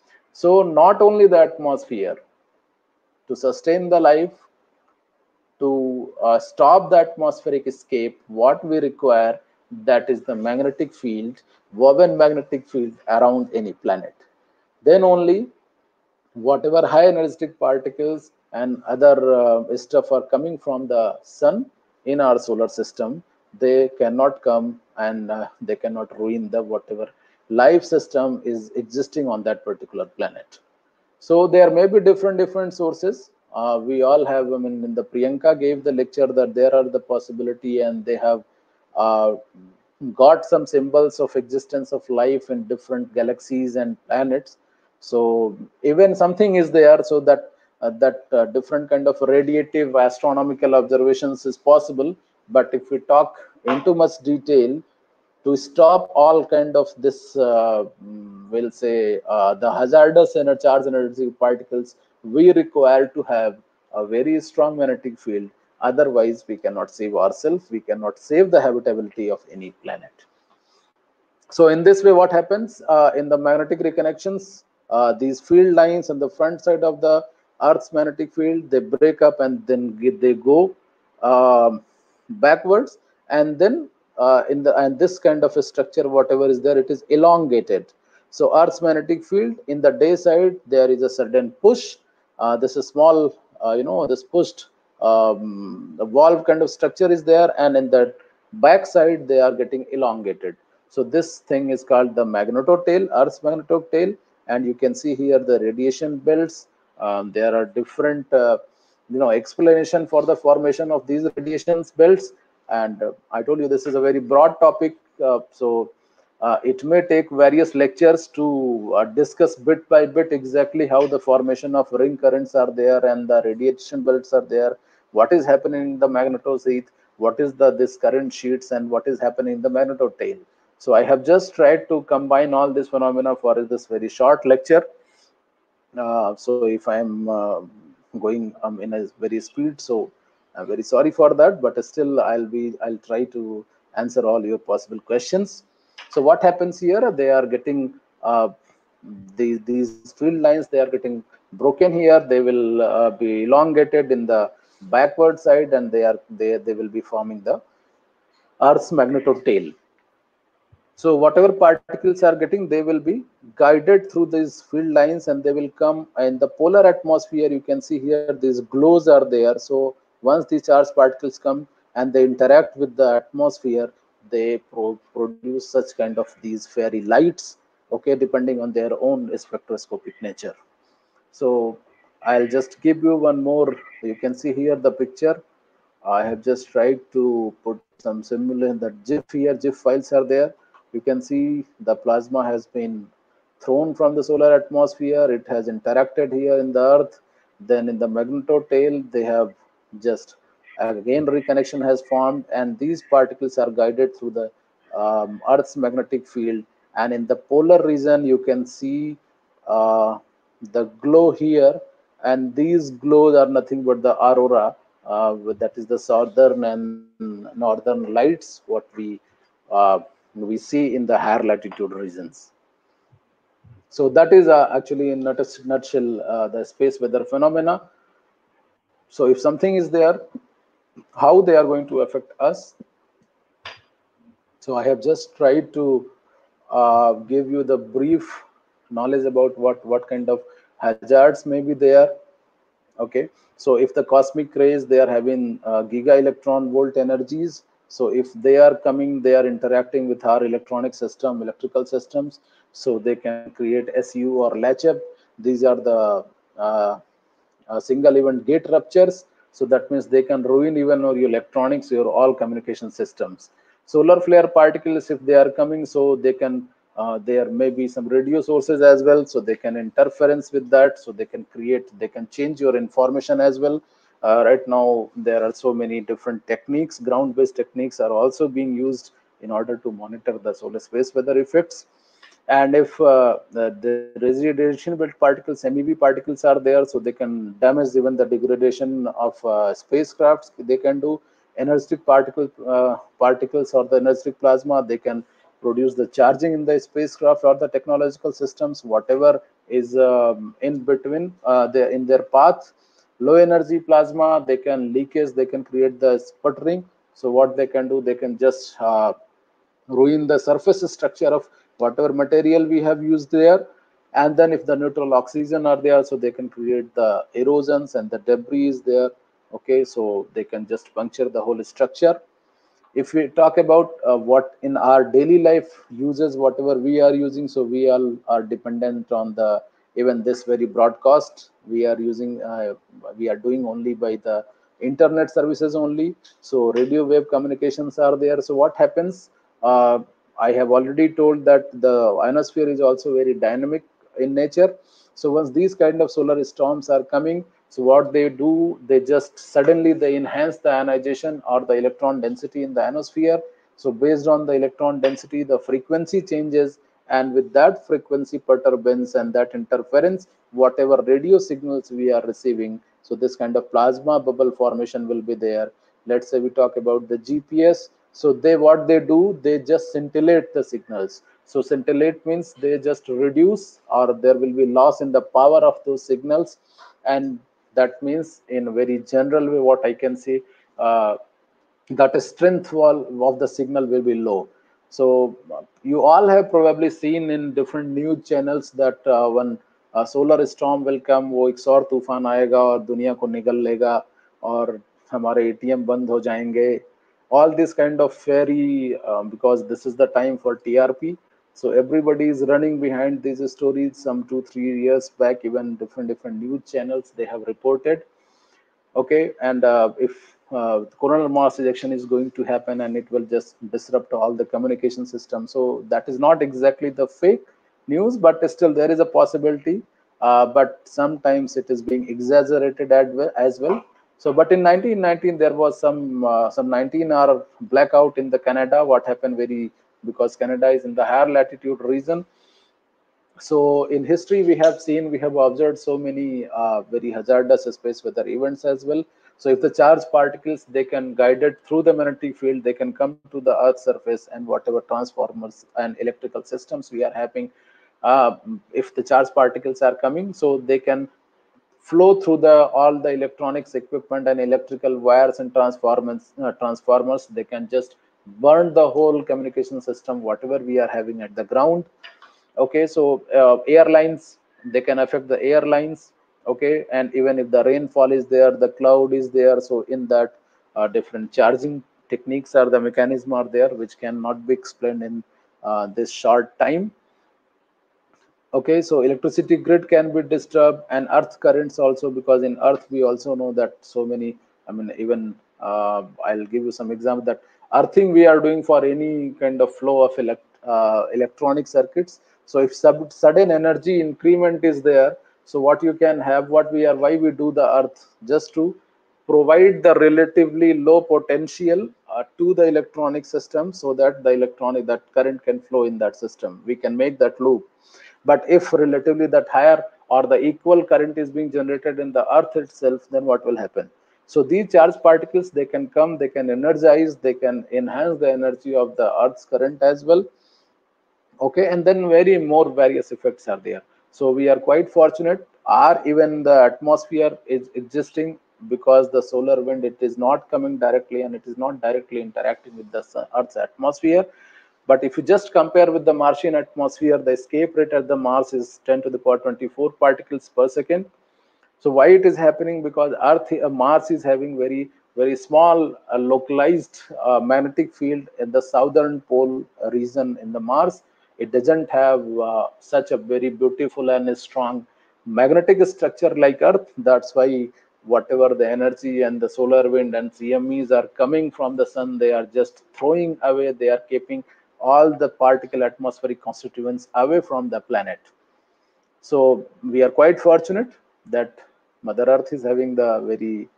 So not only the atmosphere, to sustain the life, to uh, stop the atmospheric escape, what we require, that is the magnetic field, woven magnetic field around any planet. Then only whatever high energetic particles and other uh, stuff are coming from the sun in our solar system, they cannot come and uh, they cannot ruin the whatever life system is existing on that particular planet. So there may be different different sources. Uh, we all have, I mean, in the Priyanka gave the lecture that there are the possibility, and they have uh, got some symbols of existence of life in different galaxies and planets. So even something is there, so that uh, that uh, different kind of radiative astronomical observations is possible. But if we talk into much detail, to stop all kind of this, uh, we'll say, uh, the hazardous energy charge energy particles, we require to have a very strong magnetic field, Otherwise, we cannot save ourselves. We cannot save the habitability of any planet. So in this way, what happens uh, in the magnetic reconnections, uh, these field lines on the front side of the Earth's magnetic field, they break up and then they go um, backwards, and then uh, in the and this kind of a structure, whatever is there, it is elongated. So Earth's magnetic field, in the day side, there is a certain push. Uh, this is small, uh, you know, this pushed um, the valve kind of structure is there, and in the back side, they are getting elongated. So this thing is called the magnetotail, Earth's magnetotail, and you can see here the radiation belts. Um, there are different, uh, you know, explanation for the formation of these radiation belts. And uh, I told you this is a very broad topic, uh, so uh, it may take various lectures to uh, discuss bit by bit exactly how the formation of ring currents are there and the radiation belts are there, what is happening in the magnetosheath, what is the this current sheets, and what is happening in the magnetotail. So I have just tried to combine all this phenomena for this very short lecture. Uh, so if I am uh, going um, in a very speed, so I'm very sorry for that, but still I'll be I'll try to answer all your possible questions. So what happens here? They are getting uh, these these field lines. They are getting broken here. They will uh, be elongated in the backward side, and they are they they will be forming the Earth's magnetotail. So whatever particles are getting, they will be guided through these field lines, and they will come in the polar atmosphere. You can see here these glows are there. So once these charged particles come and they interact with the atmosphere, they pro produce such kind of these fairy lights, okay, depending on their own spectroscopic nature. So I'll just give you one more. You can see here the picture. I have just tried to put some similar in the GIF here. GIF files are there. You can see the plasma has been thrown from the solar atmosphere. It has interacted here in the Earth. Then in the magnetotail, they have just again reconnection has formed, and these particles are guided through the um, Earth's magnetic field. And in the polar region, you can see uh, the glow here, and these glows are nothing but the aurora. Uh, that is the southern and northern lights, what we uh, we see in the higher latitude regions. So that is uh, actually in a nutshell uh, the space weather phenomena. So if something is there, how they are going to affect us. So I have just tried to uh, give you the brief knowledge about what what kind of hazards may be there. Okay, so if the cosmic rays, they are having uh, giga electron volt energies. So if they are coming, they are interacting with our electronic system, electrical systems, so they can create S U or latch up. These are the uh, uh, single event gate ruptures. So that means they can ruin even your electronics, your all communication systems. Solar flare particles, if they are coming, so they can uh, there may be some radio sources as well, so they can interference with that, so they can create, they can change your information as well. Uh, right now there are so many different techniques, ground based techniques are also being used in order to monitor the solar space weather effects. And if uh, the, the radiation belt particles, M E V particles are there, so they can damage even the degradation of uh, spacecrafts. They can do energetic particle uh, particles or the energetic plasma. They can produce the charging in the spacecraft or the technological systems, whatever is um, in between uh, they, in their path. Low energy plasma, they can leakage, they can create the sputtering. So what they can do, they can just uh, ruin the surface structure of whatever material we have used there. And then if the neutral oxygen are there, so they can create the erosions and the debris is there. Okay, so they can just puncture the whole structure. If we talk about uh, what in our daily life uses, whatever we are using, so we all are dependent on the even this very broadcast we are using, uh, we are doing only by the internet services only. So radio wave communications are there. So what happens, uh, I have already told that the ionosphere is also very dynamic in nature. So once these kind of solar storms are coming, so what they do, they just suddenly they enhance the ionization or the electron density in the ionosphere. So based on the electron density, the frequency changes, and with that frequency perturbance and that interference, whatever radio signals we are receiving, So this kind of plasma bubble formation will be there. Let's say we talk about the G P S. So they what they do, they just scintillate the signals. So scintillate means they just reduce, or there will be loss in the power of those signals. And that means in a very general way, what I can say, uh, that a strength wall of the signal will be low. So you all have probably seen in different news channels that uh, when a solar storm will come, वो एक सौर तूफान आएगा और दुनिया को निगल लेगा और हमारे A T M बंद हो जाएंगे. All this kind of fairy, um, because this is the time for T R P. So everybody is running behind these stories. Some two, three years back, even different different news channels they have reported. Okay, and uh, if uh, coronal mass ejection is going to happen and it will just disrupt all the communication system, so that is not exactly the fake news, but still there is a possibility. Uh, but sometimes it is being exaggerated as well. So, but in nineteen nineteen there was some uh, some nineteen hour blackout in the Canada. What happened very, because Canada is in the higher latitude region. So in history, we have seen, we have observed so many uh, very hazardous space weather events as well. So if the charged particles, they can guide it through the magnetic field, they can come to the Earth's surface, and whatever transformers and electrical systems we are having, uh, if the charged particles are coming, so they can flow through the all the electronics equipment and electrical wires and transformers. Uh, transformers, they can just burn the whole communication system, whatever we are having at the ground. Okay, so uh, airlines, they can affect the airlines. Okay, and even if the rainfall is there, the cloud is there, so in that uh, different charging techniques or the mechanism are there, which cannot be explained in uh, this short time. Okay, so electricity grid can be disturbed, and earth currents also, because in earth we also know that so many, I mean, even uh, I'll give you some example that earthing we are doing for any kind of flow of elect, uh, electronic circuits. So if sub, sudden energy increment is there, so what you can have, what we are, why we do the earth, just to provide the relatively low potential uh, to the electronic system, so that the electronic, that current can flow in that system. We can make that loop. But if relatively that higher or the equal current is being generated in the earth itself, then what will happen? So these charged particles, they can come, they can energize, they can enhance the energy of the earth's current as well. Okay, and then very more various effects are there. So we are quite fortunate, or even the atmosphere is existing, because the solar wind, it is not coming directly and it is not directly interacting with the earth's atmosphere. But if you just compare with the Martian atmosphere, the escape rate at the Mars is ten to the power twenty-four particles per second. So why it is happening? Because Earth, uh, Mars is having very, very small uh, localized uh, magnetic field in the southern pole region in the Mars. It doesn't have uh, such a very beautiful and strong magnetic structure like Earth. That's why whatever the energy and the solar wind and C M Es are coming from the sun, they are just throwing away, they are keeping all the particle atmospheric constituents away from the planet. So we are quite fortunate that Mother Earth is having the very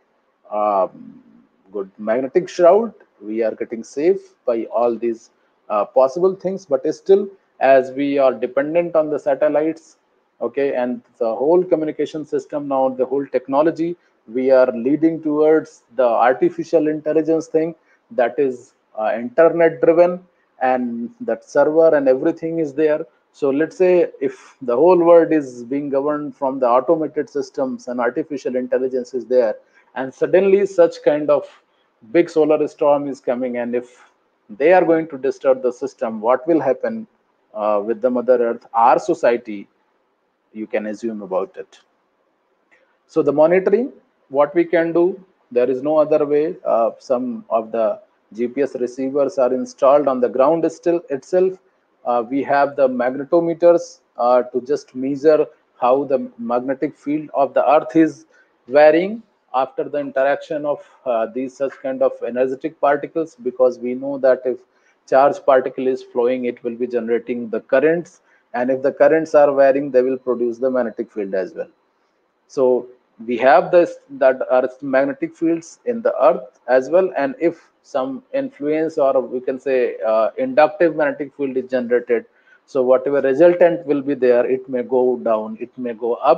um, good magnetic shroud. We are getting safe by all these uh, possible things, but still, as we are dependent on the satellites, okay, and the whole communication system now, the whole technology, we are leading towards the artificial intelligence thing, that is uh, internet driven, and that server and everything is there. So let's say if the whole world is being governed from the automated systems and artificial intelligence is there, and suddenly such kind of big solar storm is coming, and if they are going to disturb the system, what will happen uh, with the Mother Earth, our society, you can assume about it. So the monitoring, what we can do, there is no other way. Uh, some of the G P S receivers are installed on the ground still itself. Uh, we have the magnetometers uh, to just measure how the magnetic field of the earth is varying after the interaction of uh, these such kind of energetic particles, because we know that if charged particle is flowing, it will be generating the currents, and if the currents are varying, they will produce the magnetic field as well. So we have this, that earth magnetic fields in the earth as well, and if some influence, or we can say uh, inductive magnetic field is generated, so whatever resultant will be there, it may go down, it may go up,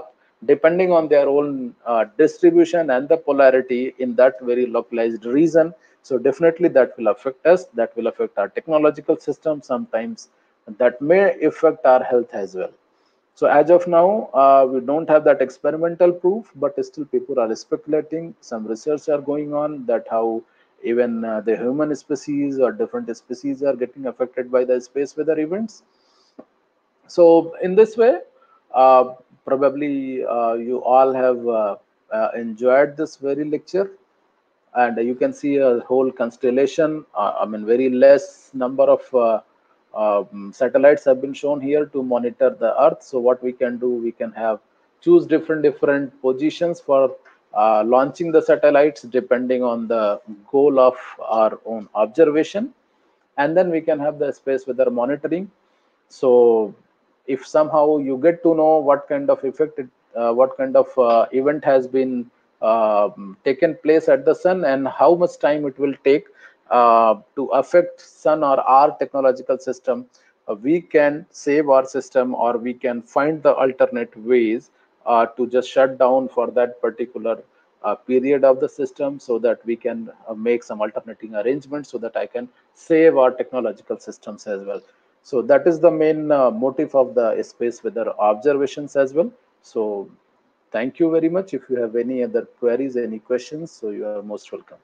depending on their own uh, distribution and the polarity in that very localized region. So definitely that will affect us, that will affect our technological system, sometimes that may affect our health as well. So as of now, uh, we don't have that experimental proof, but still people are speculating. Some research are going on that how even uh, the human species or different species are getting affected by the space weather events. So in this way, uh, probably uh, you all have uh, uh, enjoyed this very lecture, and you can see a whole constellation. Uh, I mean, very less number of uh, um, satellites have been shown here to monitor the Earth. So what we can do, we can have choose different different positions for uh, launching the satellites depending on the goal of our own observation, and then we can have the space weather monitoring. So if somehow you get to know what kind of effect it, uh, what kind of uh, event has been uh, taken place at the sun and how much time it will take uh, to affect sun or our technological system, uh, we can save our system, or we can find the alternate ways uh, to just shut down for that particular uh, period of the system, so that we can uh, make some alternating arrangements so that I can save our technological systems as well. So that is the main uh, motive of the space weather observations as well. So thank you very much. If you have any other queries, any questions, so you are most welcome.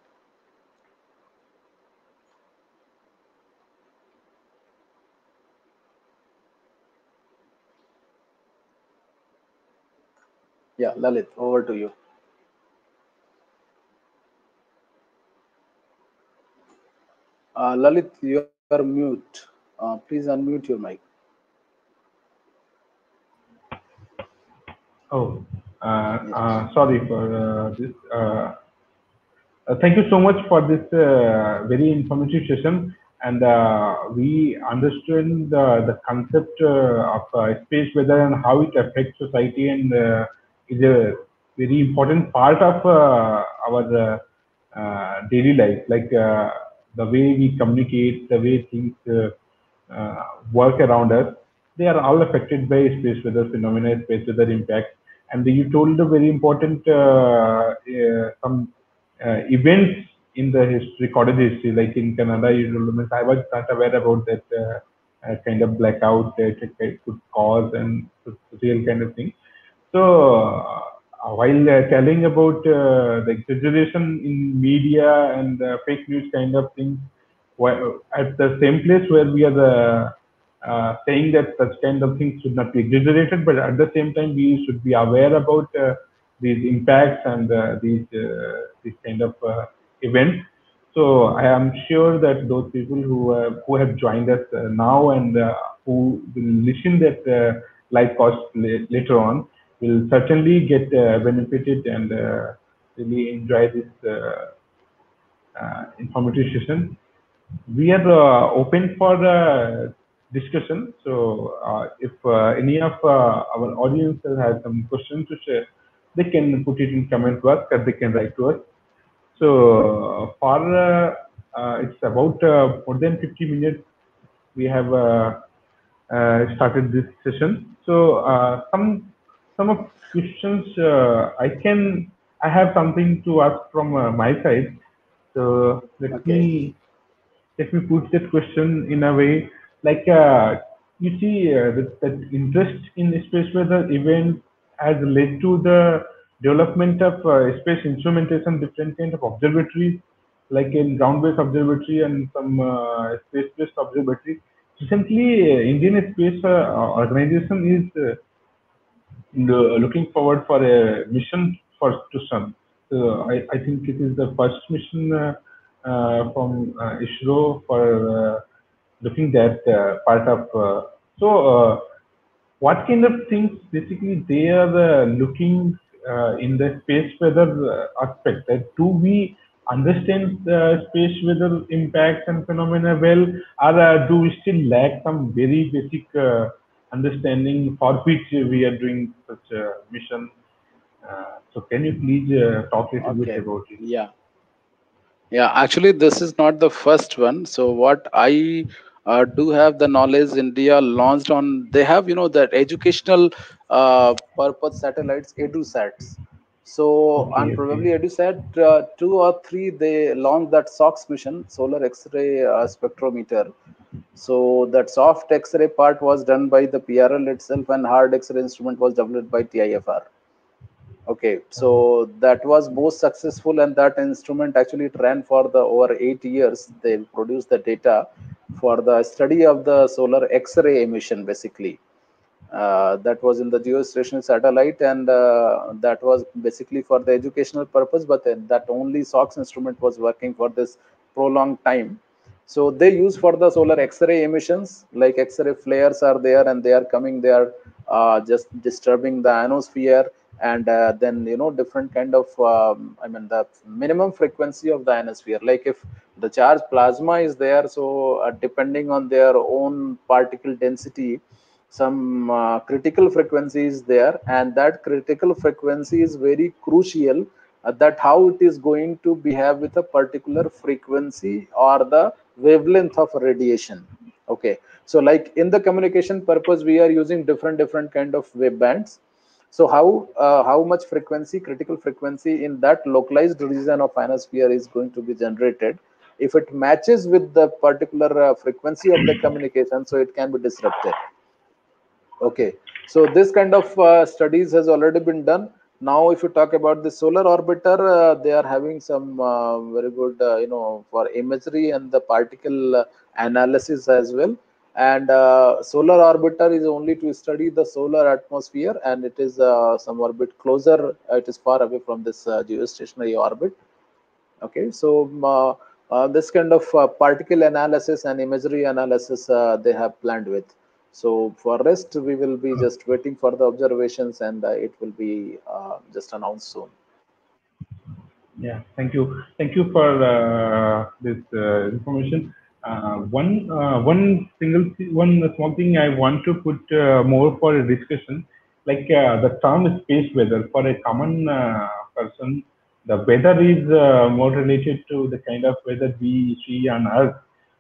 Yeah, Lalit, over to you. Uh, Lalit, you are mute. Uh, please unmute your mic. Oh, uh, Yes. uh, sorry for uh, this. Uh, uh, thank you so much for this uh, very informative session. And uh, we understand the, the concept uh, of uh, space weather and how it affects society, and uh, is a very important part of uh, our uh, uh, daily life. Like uh, the way we communicate, the way things uh, uh, work around us, they are all affected by space weather phenomena, space weather impact. And you told a very important uh, uh, some uh, events in the history, recorded history, like in Canada. You told, I was not aware about that uh, uh, kind of blackout that it could cause, and real kind of thing. So, uh, while uh, telling about uh, the exaggeration in media and uh, fake news kind of things, wh- at the same place where we are uh, uh, saying that such kind of things should not be exaggerated, but at the same time we should be aware about uh, these impacts and uh, these uh, these kind of uh, events. So I am sure that those people who uh, who have joined us uh, now, and uh, who will listen that uh, live cost la- later on, will certainly get uh, benefited and uh, really enjoy this uh, uh, informative session. We are uh, open for uh, discussion. So uh, if uh, any of uh, our audience has some questions to share, they can put it in comment box, or they can write to us. So for uh, uh, it's about uh, more than fifty minutes we have uh, uh, started this session. So uh, some some of questions uh, I can I have something to ask from uh, my side. So let Okay. me let me put that question in a way, like uh, you see uh, that, that interest in space weather event has led to the development of uh, space instrumentation, different kind of observatories, like in ground-based observatory and some uh, space-based observatory. Recently, uh, Indian Space uh, Organization is uh, lo- looking forward for a mission for to Sun. So I, I think it is the first mission uh, uh, from uh, ISRO for uh, looking at uh, part of. Uh, so uh, what kind of things basically they are uh, looking uh, in the space weather uh, aspect? That do we understand the space weather impacts and phenomena well, or uh, do we still lack some very basic uh, understanding for which we are doing such a mission? Uh, so can you please uh, talk a little bit Okay. about it? Yeah. Yeah, actually, this is not the first one. So what I uh, do have the knowledge. India launched on, they have, you know, that educational uh, purpose satellites, EduSats. So, Okay, and probably okay. EduSat uh, two or three, they launched that SOX mission, Solar X-ray uh, Spectrometer. So that soft X-ray part was done by the P R L itself, and hard X-ray instrument was developed by T I F R. Okay, so that was both successful, and that instrument actually it ran for the over eight years. They produced the data for the study of the solar X-ray emission, basically. Uh, that was in the geostationary satellite, and uh, that was basically for the educational purpose, but then that only SOX instrument was working for this prolonged time. So they use for the solar X-ray emissions, like X-ray flares are there, and they are coming, they are uh, just disturbing the ionosphere, and uh, then, you know, different kind of, um, I mean, the minimum frequency of the ionosphere. Like if the charged plasma is there, so uh, depending on their own particle density, some uh, critical frequency is there, and that critical frequency is very crucial, uh, that how it is going to behave with a particular frequency or the wavelength of radiation. Okay, so like in the communication purpose, we are using different different kind of wave bands. So how uh, how much frequency, critical frequency in that localized region of ionosphere is going to be generated? If it matches with the particular uh, frequency of the communication, so it can be disrupted. Okay, so this kind of uh, studies has already been done. Now, if you talk about the solar orbiter, uh, they are having some uh, very good, uh, you know, for imagery and the particle uh, analysis as well. And uh, solar orbiter is only to study the solar atmosphere, and it is uh, some orbit closer. Uh, it is far away from this uh, geostationary orbit. Okay, so uh, uh, this kind of uh, particle analysis and imagery analysis uh, they have planned with. So for rest, we will be just waiting for the observations, and uh, it will be uh, just announced soon. Yeah, thank you. Thank you for uh, this uh, information. Uh, one uh, one single th- one small thing I want to put uh, more for a discussion, like uh, the term space weather for a common uh, person, the weather is uh, more related to the kind of weather we see on Earth.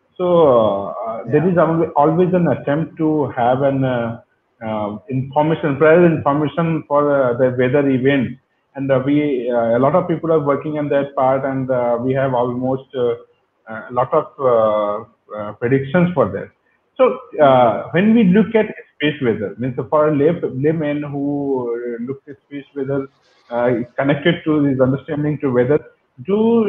So uh, there Yeah. is alwa- always an attempt to have an uh, uh, information, prior information for uh, the weather event, and uh, we uh, a lot of people are working on that part, and uh, we have almost uh, a lot of uh, uh, predictions for that. So Mm-hmm. uh, when we look at space weather, means for a lay, layman who uh, looks at space weather, uh, connected to his understanding to weather, do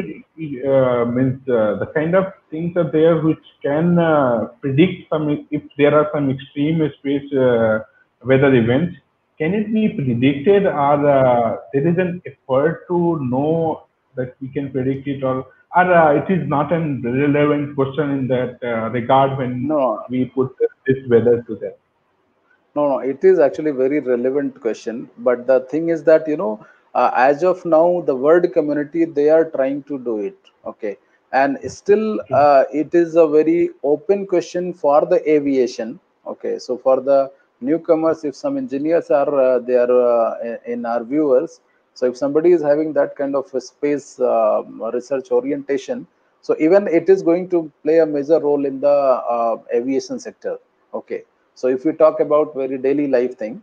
uh, means uh, the kind of things are there which can uh, predict some, if there are some extreme space uh, weather events, can it be predicted, or uh, there is an effort to know that we can predict it, or or uh, it is not an relevant question in that uh, regard when No, we put this weather to that? no, no, it is actually very relevant question. But the thing is that, you know, uh, as of now, the world community, they are trying to do it. Okay. And still, Okay. uh, it is a very open question for the aviation. Okay. So for the newcomers, if some engineers are uh, there uh, in our viewers, so if somebody is having that kind of a space uh, research orientation, so even it is going to play a major role in the uh, aviation sector. Okay, so if we talk about very daily life thing,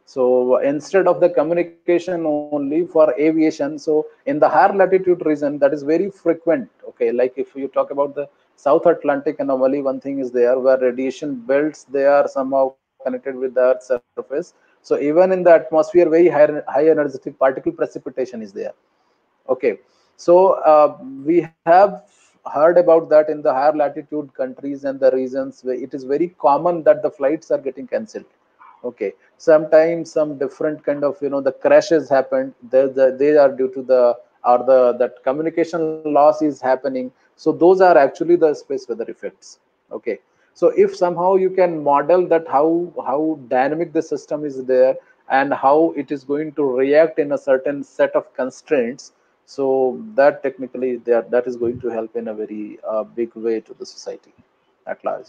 so instead of the communication only for aviation, so in the higher latitude region, that is very frequent. Okay, like if you talk about the South Atlantic anomaly, one thing is there where radiation belts, they are somehow connected with the Earth's surface. So even in the atmosphere, very high, high energetic particle precipitation is there. Okay, so uh, we have heard about that in the higher latitude countries and the regions where it is very common that the flights are getting cancelled. Okay, sometimes some different kind of, you know, the crashes happened. They, the, they are due to the, or the that communication loss is happening. So those are actually the space weather effects. Okay, so if somehow you can model that how how dynamic the system is there, and how it is going to react in a certain set of constraints, so that technically that that is going to help in a very uh, big way to the society at large.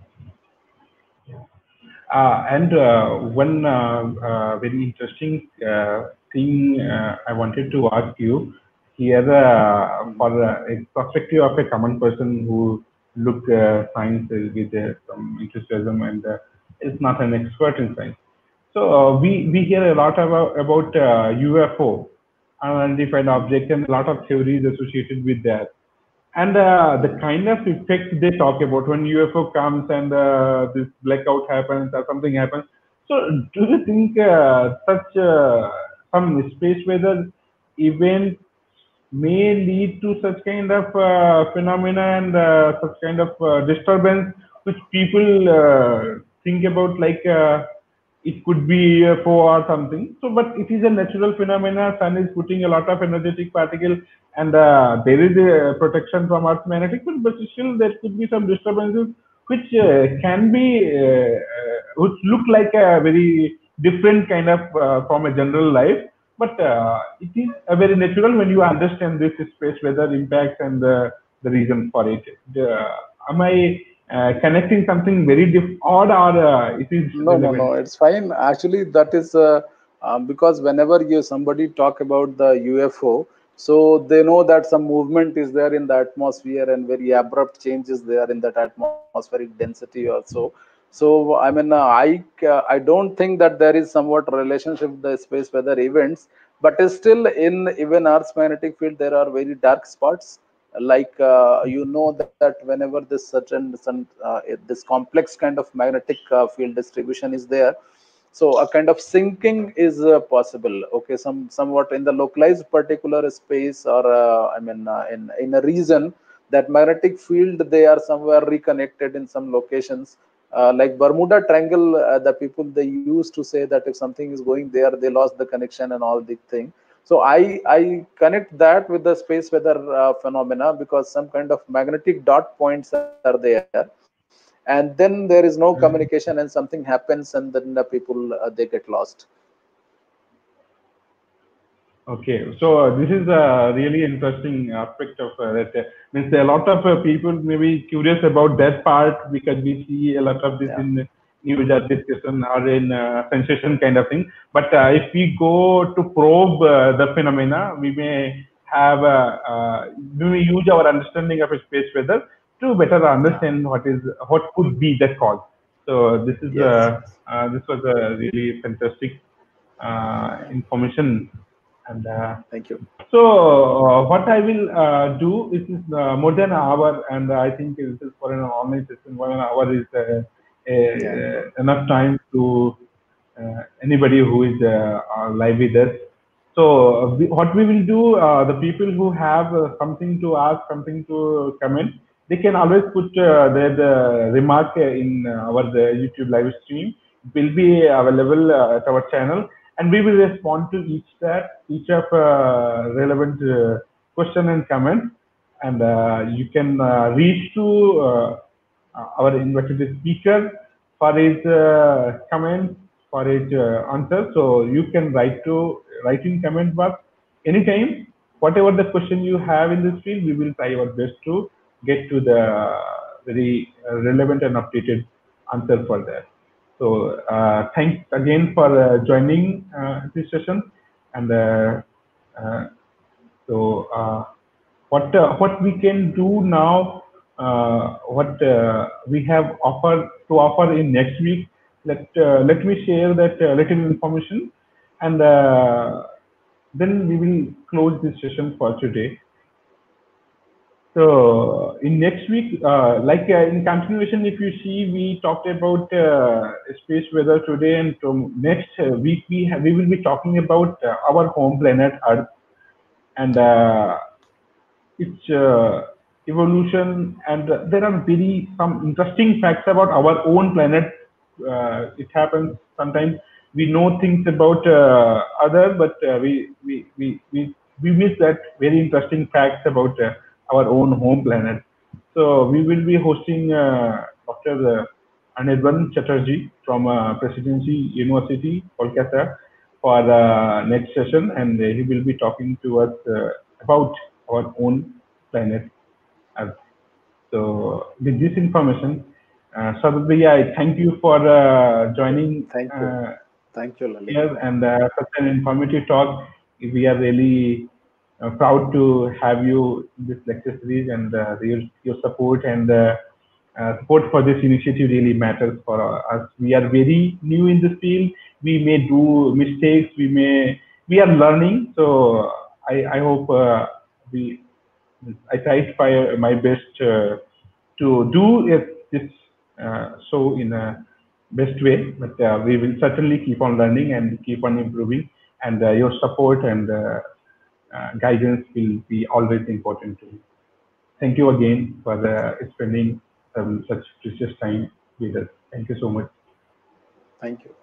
Uh, and uh, one uh, uh, very interesting uh, thing uh, I wanted to ask you here, uh, Mhm. for uh, a perspective of a common person who look uh, science with uh, some enthusiasm and uh, is not an expert in science. So uh, we we hear a lot about about uh, U F O, unidentified object, and a lot of theories associated with that. And uh, the kind of effects they talk about when U F O comes and uh, this blackout happens or something happens. So do you think uh, such uh, some space weather event may lead to such kind of uh, phenomena and uh, such kind of uh, disturbance which people uh, think about, like uh, it could be U F O or something. So, but it is a natural phenomena. Sun is putting a lot of energetic particle, and uh, there is a protection from Earth's magnetic field, but still there could be some disturbances which uh, can be uh, uh, which look like a very different kind of uh, from a general life, but uh, it is a very natural when you understand this space weather impacts and uh, the reason for it. The, am I uh, connecting something very diff- odd, or uh, it is No, no, relevant? no. It's fine. Actually, that is uh, um, because whenever you somebody talk about the U F O, so they know that some movement is there in the atmosphere and very abrupt changes there in that atmospheric density also. So I mean, uh, I uh, I don't think that there is somewhat relationship with the space weather events, but still in even Earth's magnetic field there are very dark spots. Like uh, you know that whenever this certain some uh, this complex kind of magnetic uh, field distribution is there, so a kind of sinking is uh, possible. Okay, some somewhat in the localized particular space, or uh, I mean uh, in in a region, that magnetic field they are somewhere reconnected in some locations. Uh, like Bermuda Triangle, uh, the people they used to say that if something is going there, they lost the connection and all the thing. So I I connect that with the space weather uh, phenomena, because some kind of magnetic dot points are there, and then there is no communication and something happens, and then the people uh, they get lost. Okay, so uh, this is a really interesting aspect of uh, that. Uh, means a lot of uh, people may be curious about that part because we see a lot of this Yeah. in news or discussion or in uh, sensation kind of thing. But uh, if we go to probe uh, the phenomena, we may have uh, uh, we may use our understanding of a space weather to better Yeah. understand what is what could be the cause. So this is Yes. uh, uh, this was a really fantastic uh, information. And uh, Thank you. so, uh, what I will uh, do is uh, more than an hour, and I think this is for an online session. One hour is uh, Yeah. uh, enough time to uh, anybody who is uh, uh, live with us. So, uh, we, what we will do, uh, the people who have uh, something to ask, something to comment, they can always put uh, their the remark uh, in our the YouTube live stream. It will be available uh, at our channel, and we will respond to each that each of uh, relevant uh, question and comment, and uh, you can uh, reach to uh, our invited speaker for his uh, comment, for his uh, answer. So you can write to write in comment box anytime. Whatever the question you have in this field, we will try our best to get to the very uh, relevant and updated answer for that. So uh, thanks again for uh, joining uh, this session, and uh, uh, so uh, what uh, what we can do now, uh, what uh, we have offer to offer in next week. Let uh, let me share that uh, little information, and uh, then we will close this session for today. So in next week, uh, like uh, in continuation, if you see, we talked about uh, space weather today, and to next uh, week we have, we will be talking about uh, our home planet Earth, and uh, its uh, evolution, and uh, there are very some interesting facts about our own planet. Uh, it happens sometimes we know things about uh, other, but uh, we, we we we we miss that very interesting facts about uh, our own home planet. So we will be hosting uh, Doctor Anirban Chatterjee from uh, Presidency University, Kolkata, for the next session, and he will be talking to us uh, about our own planet Earth. So with this information, uh, Sadhbhaiya, I thank you for uh, joining Thank you. uh, Thank you, Lalit. here, and uh, such an informative talk. We are really uh, proud to have you in this lecture series, and uh, your, your support and uh, uh, support for this initiative really matters for us. We are very new in this field. We may do mistakes. We may we are learning. So I I hope uh, we I tried my my best uh, to do it, this uh, show in a best way. But uh, we will certainly keep on learning and keep on improving. And uh, your support and uh, uh, guidance will be always important to me. Thank you again for uh, spending um, such precious time with us. Thank you so much. Thank you.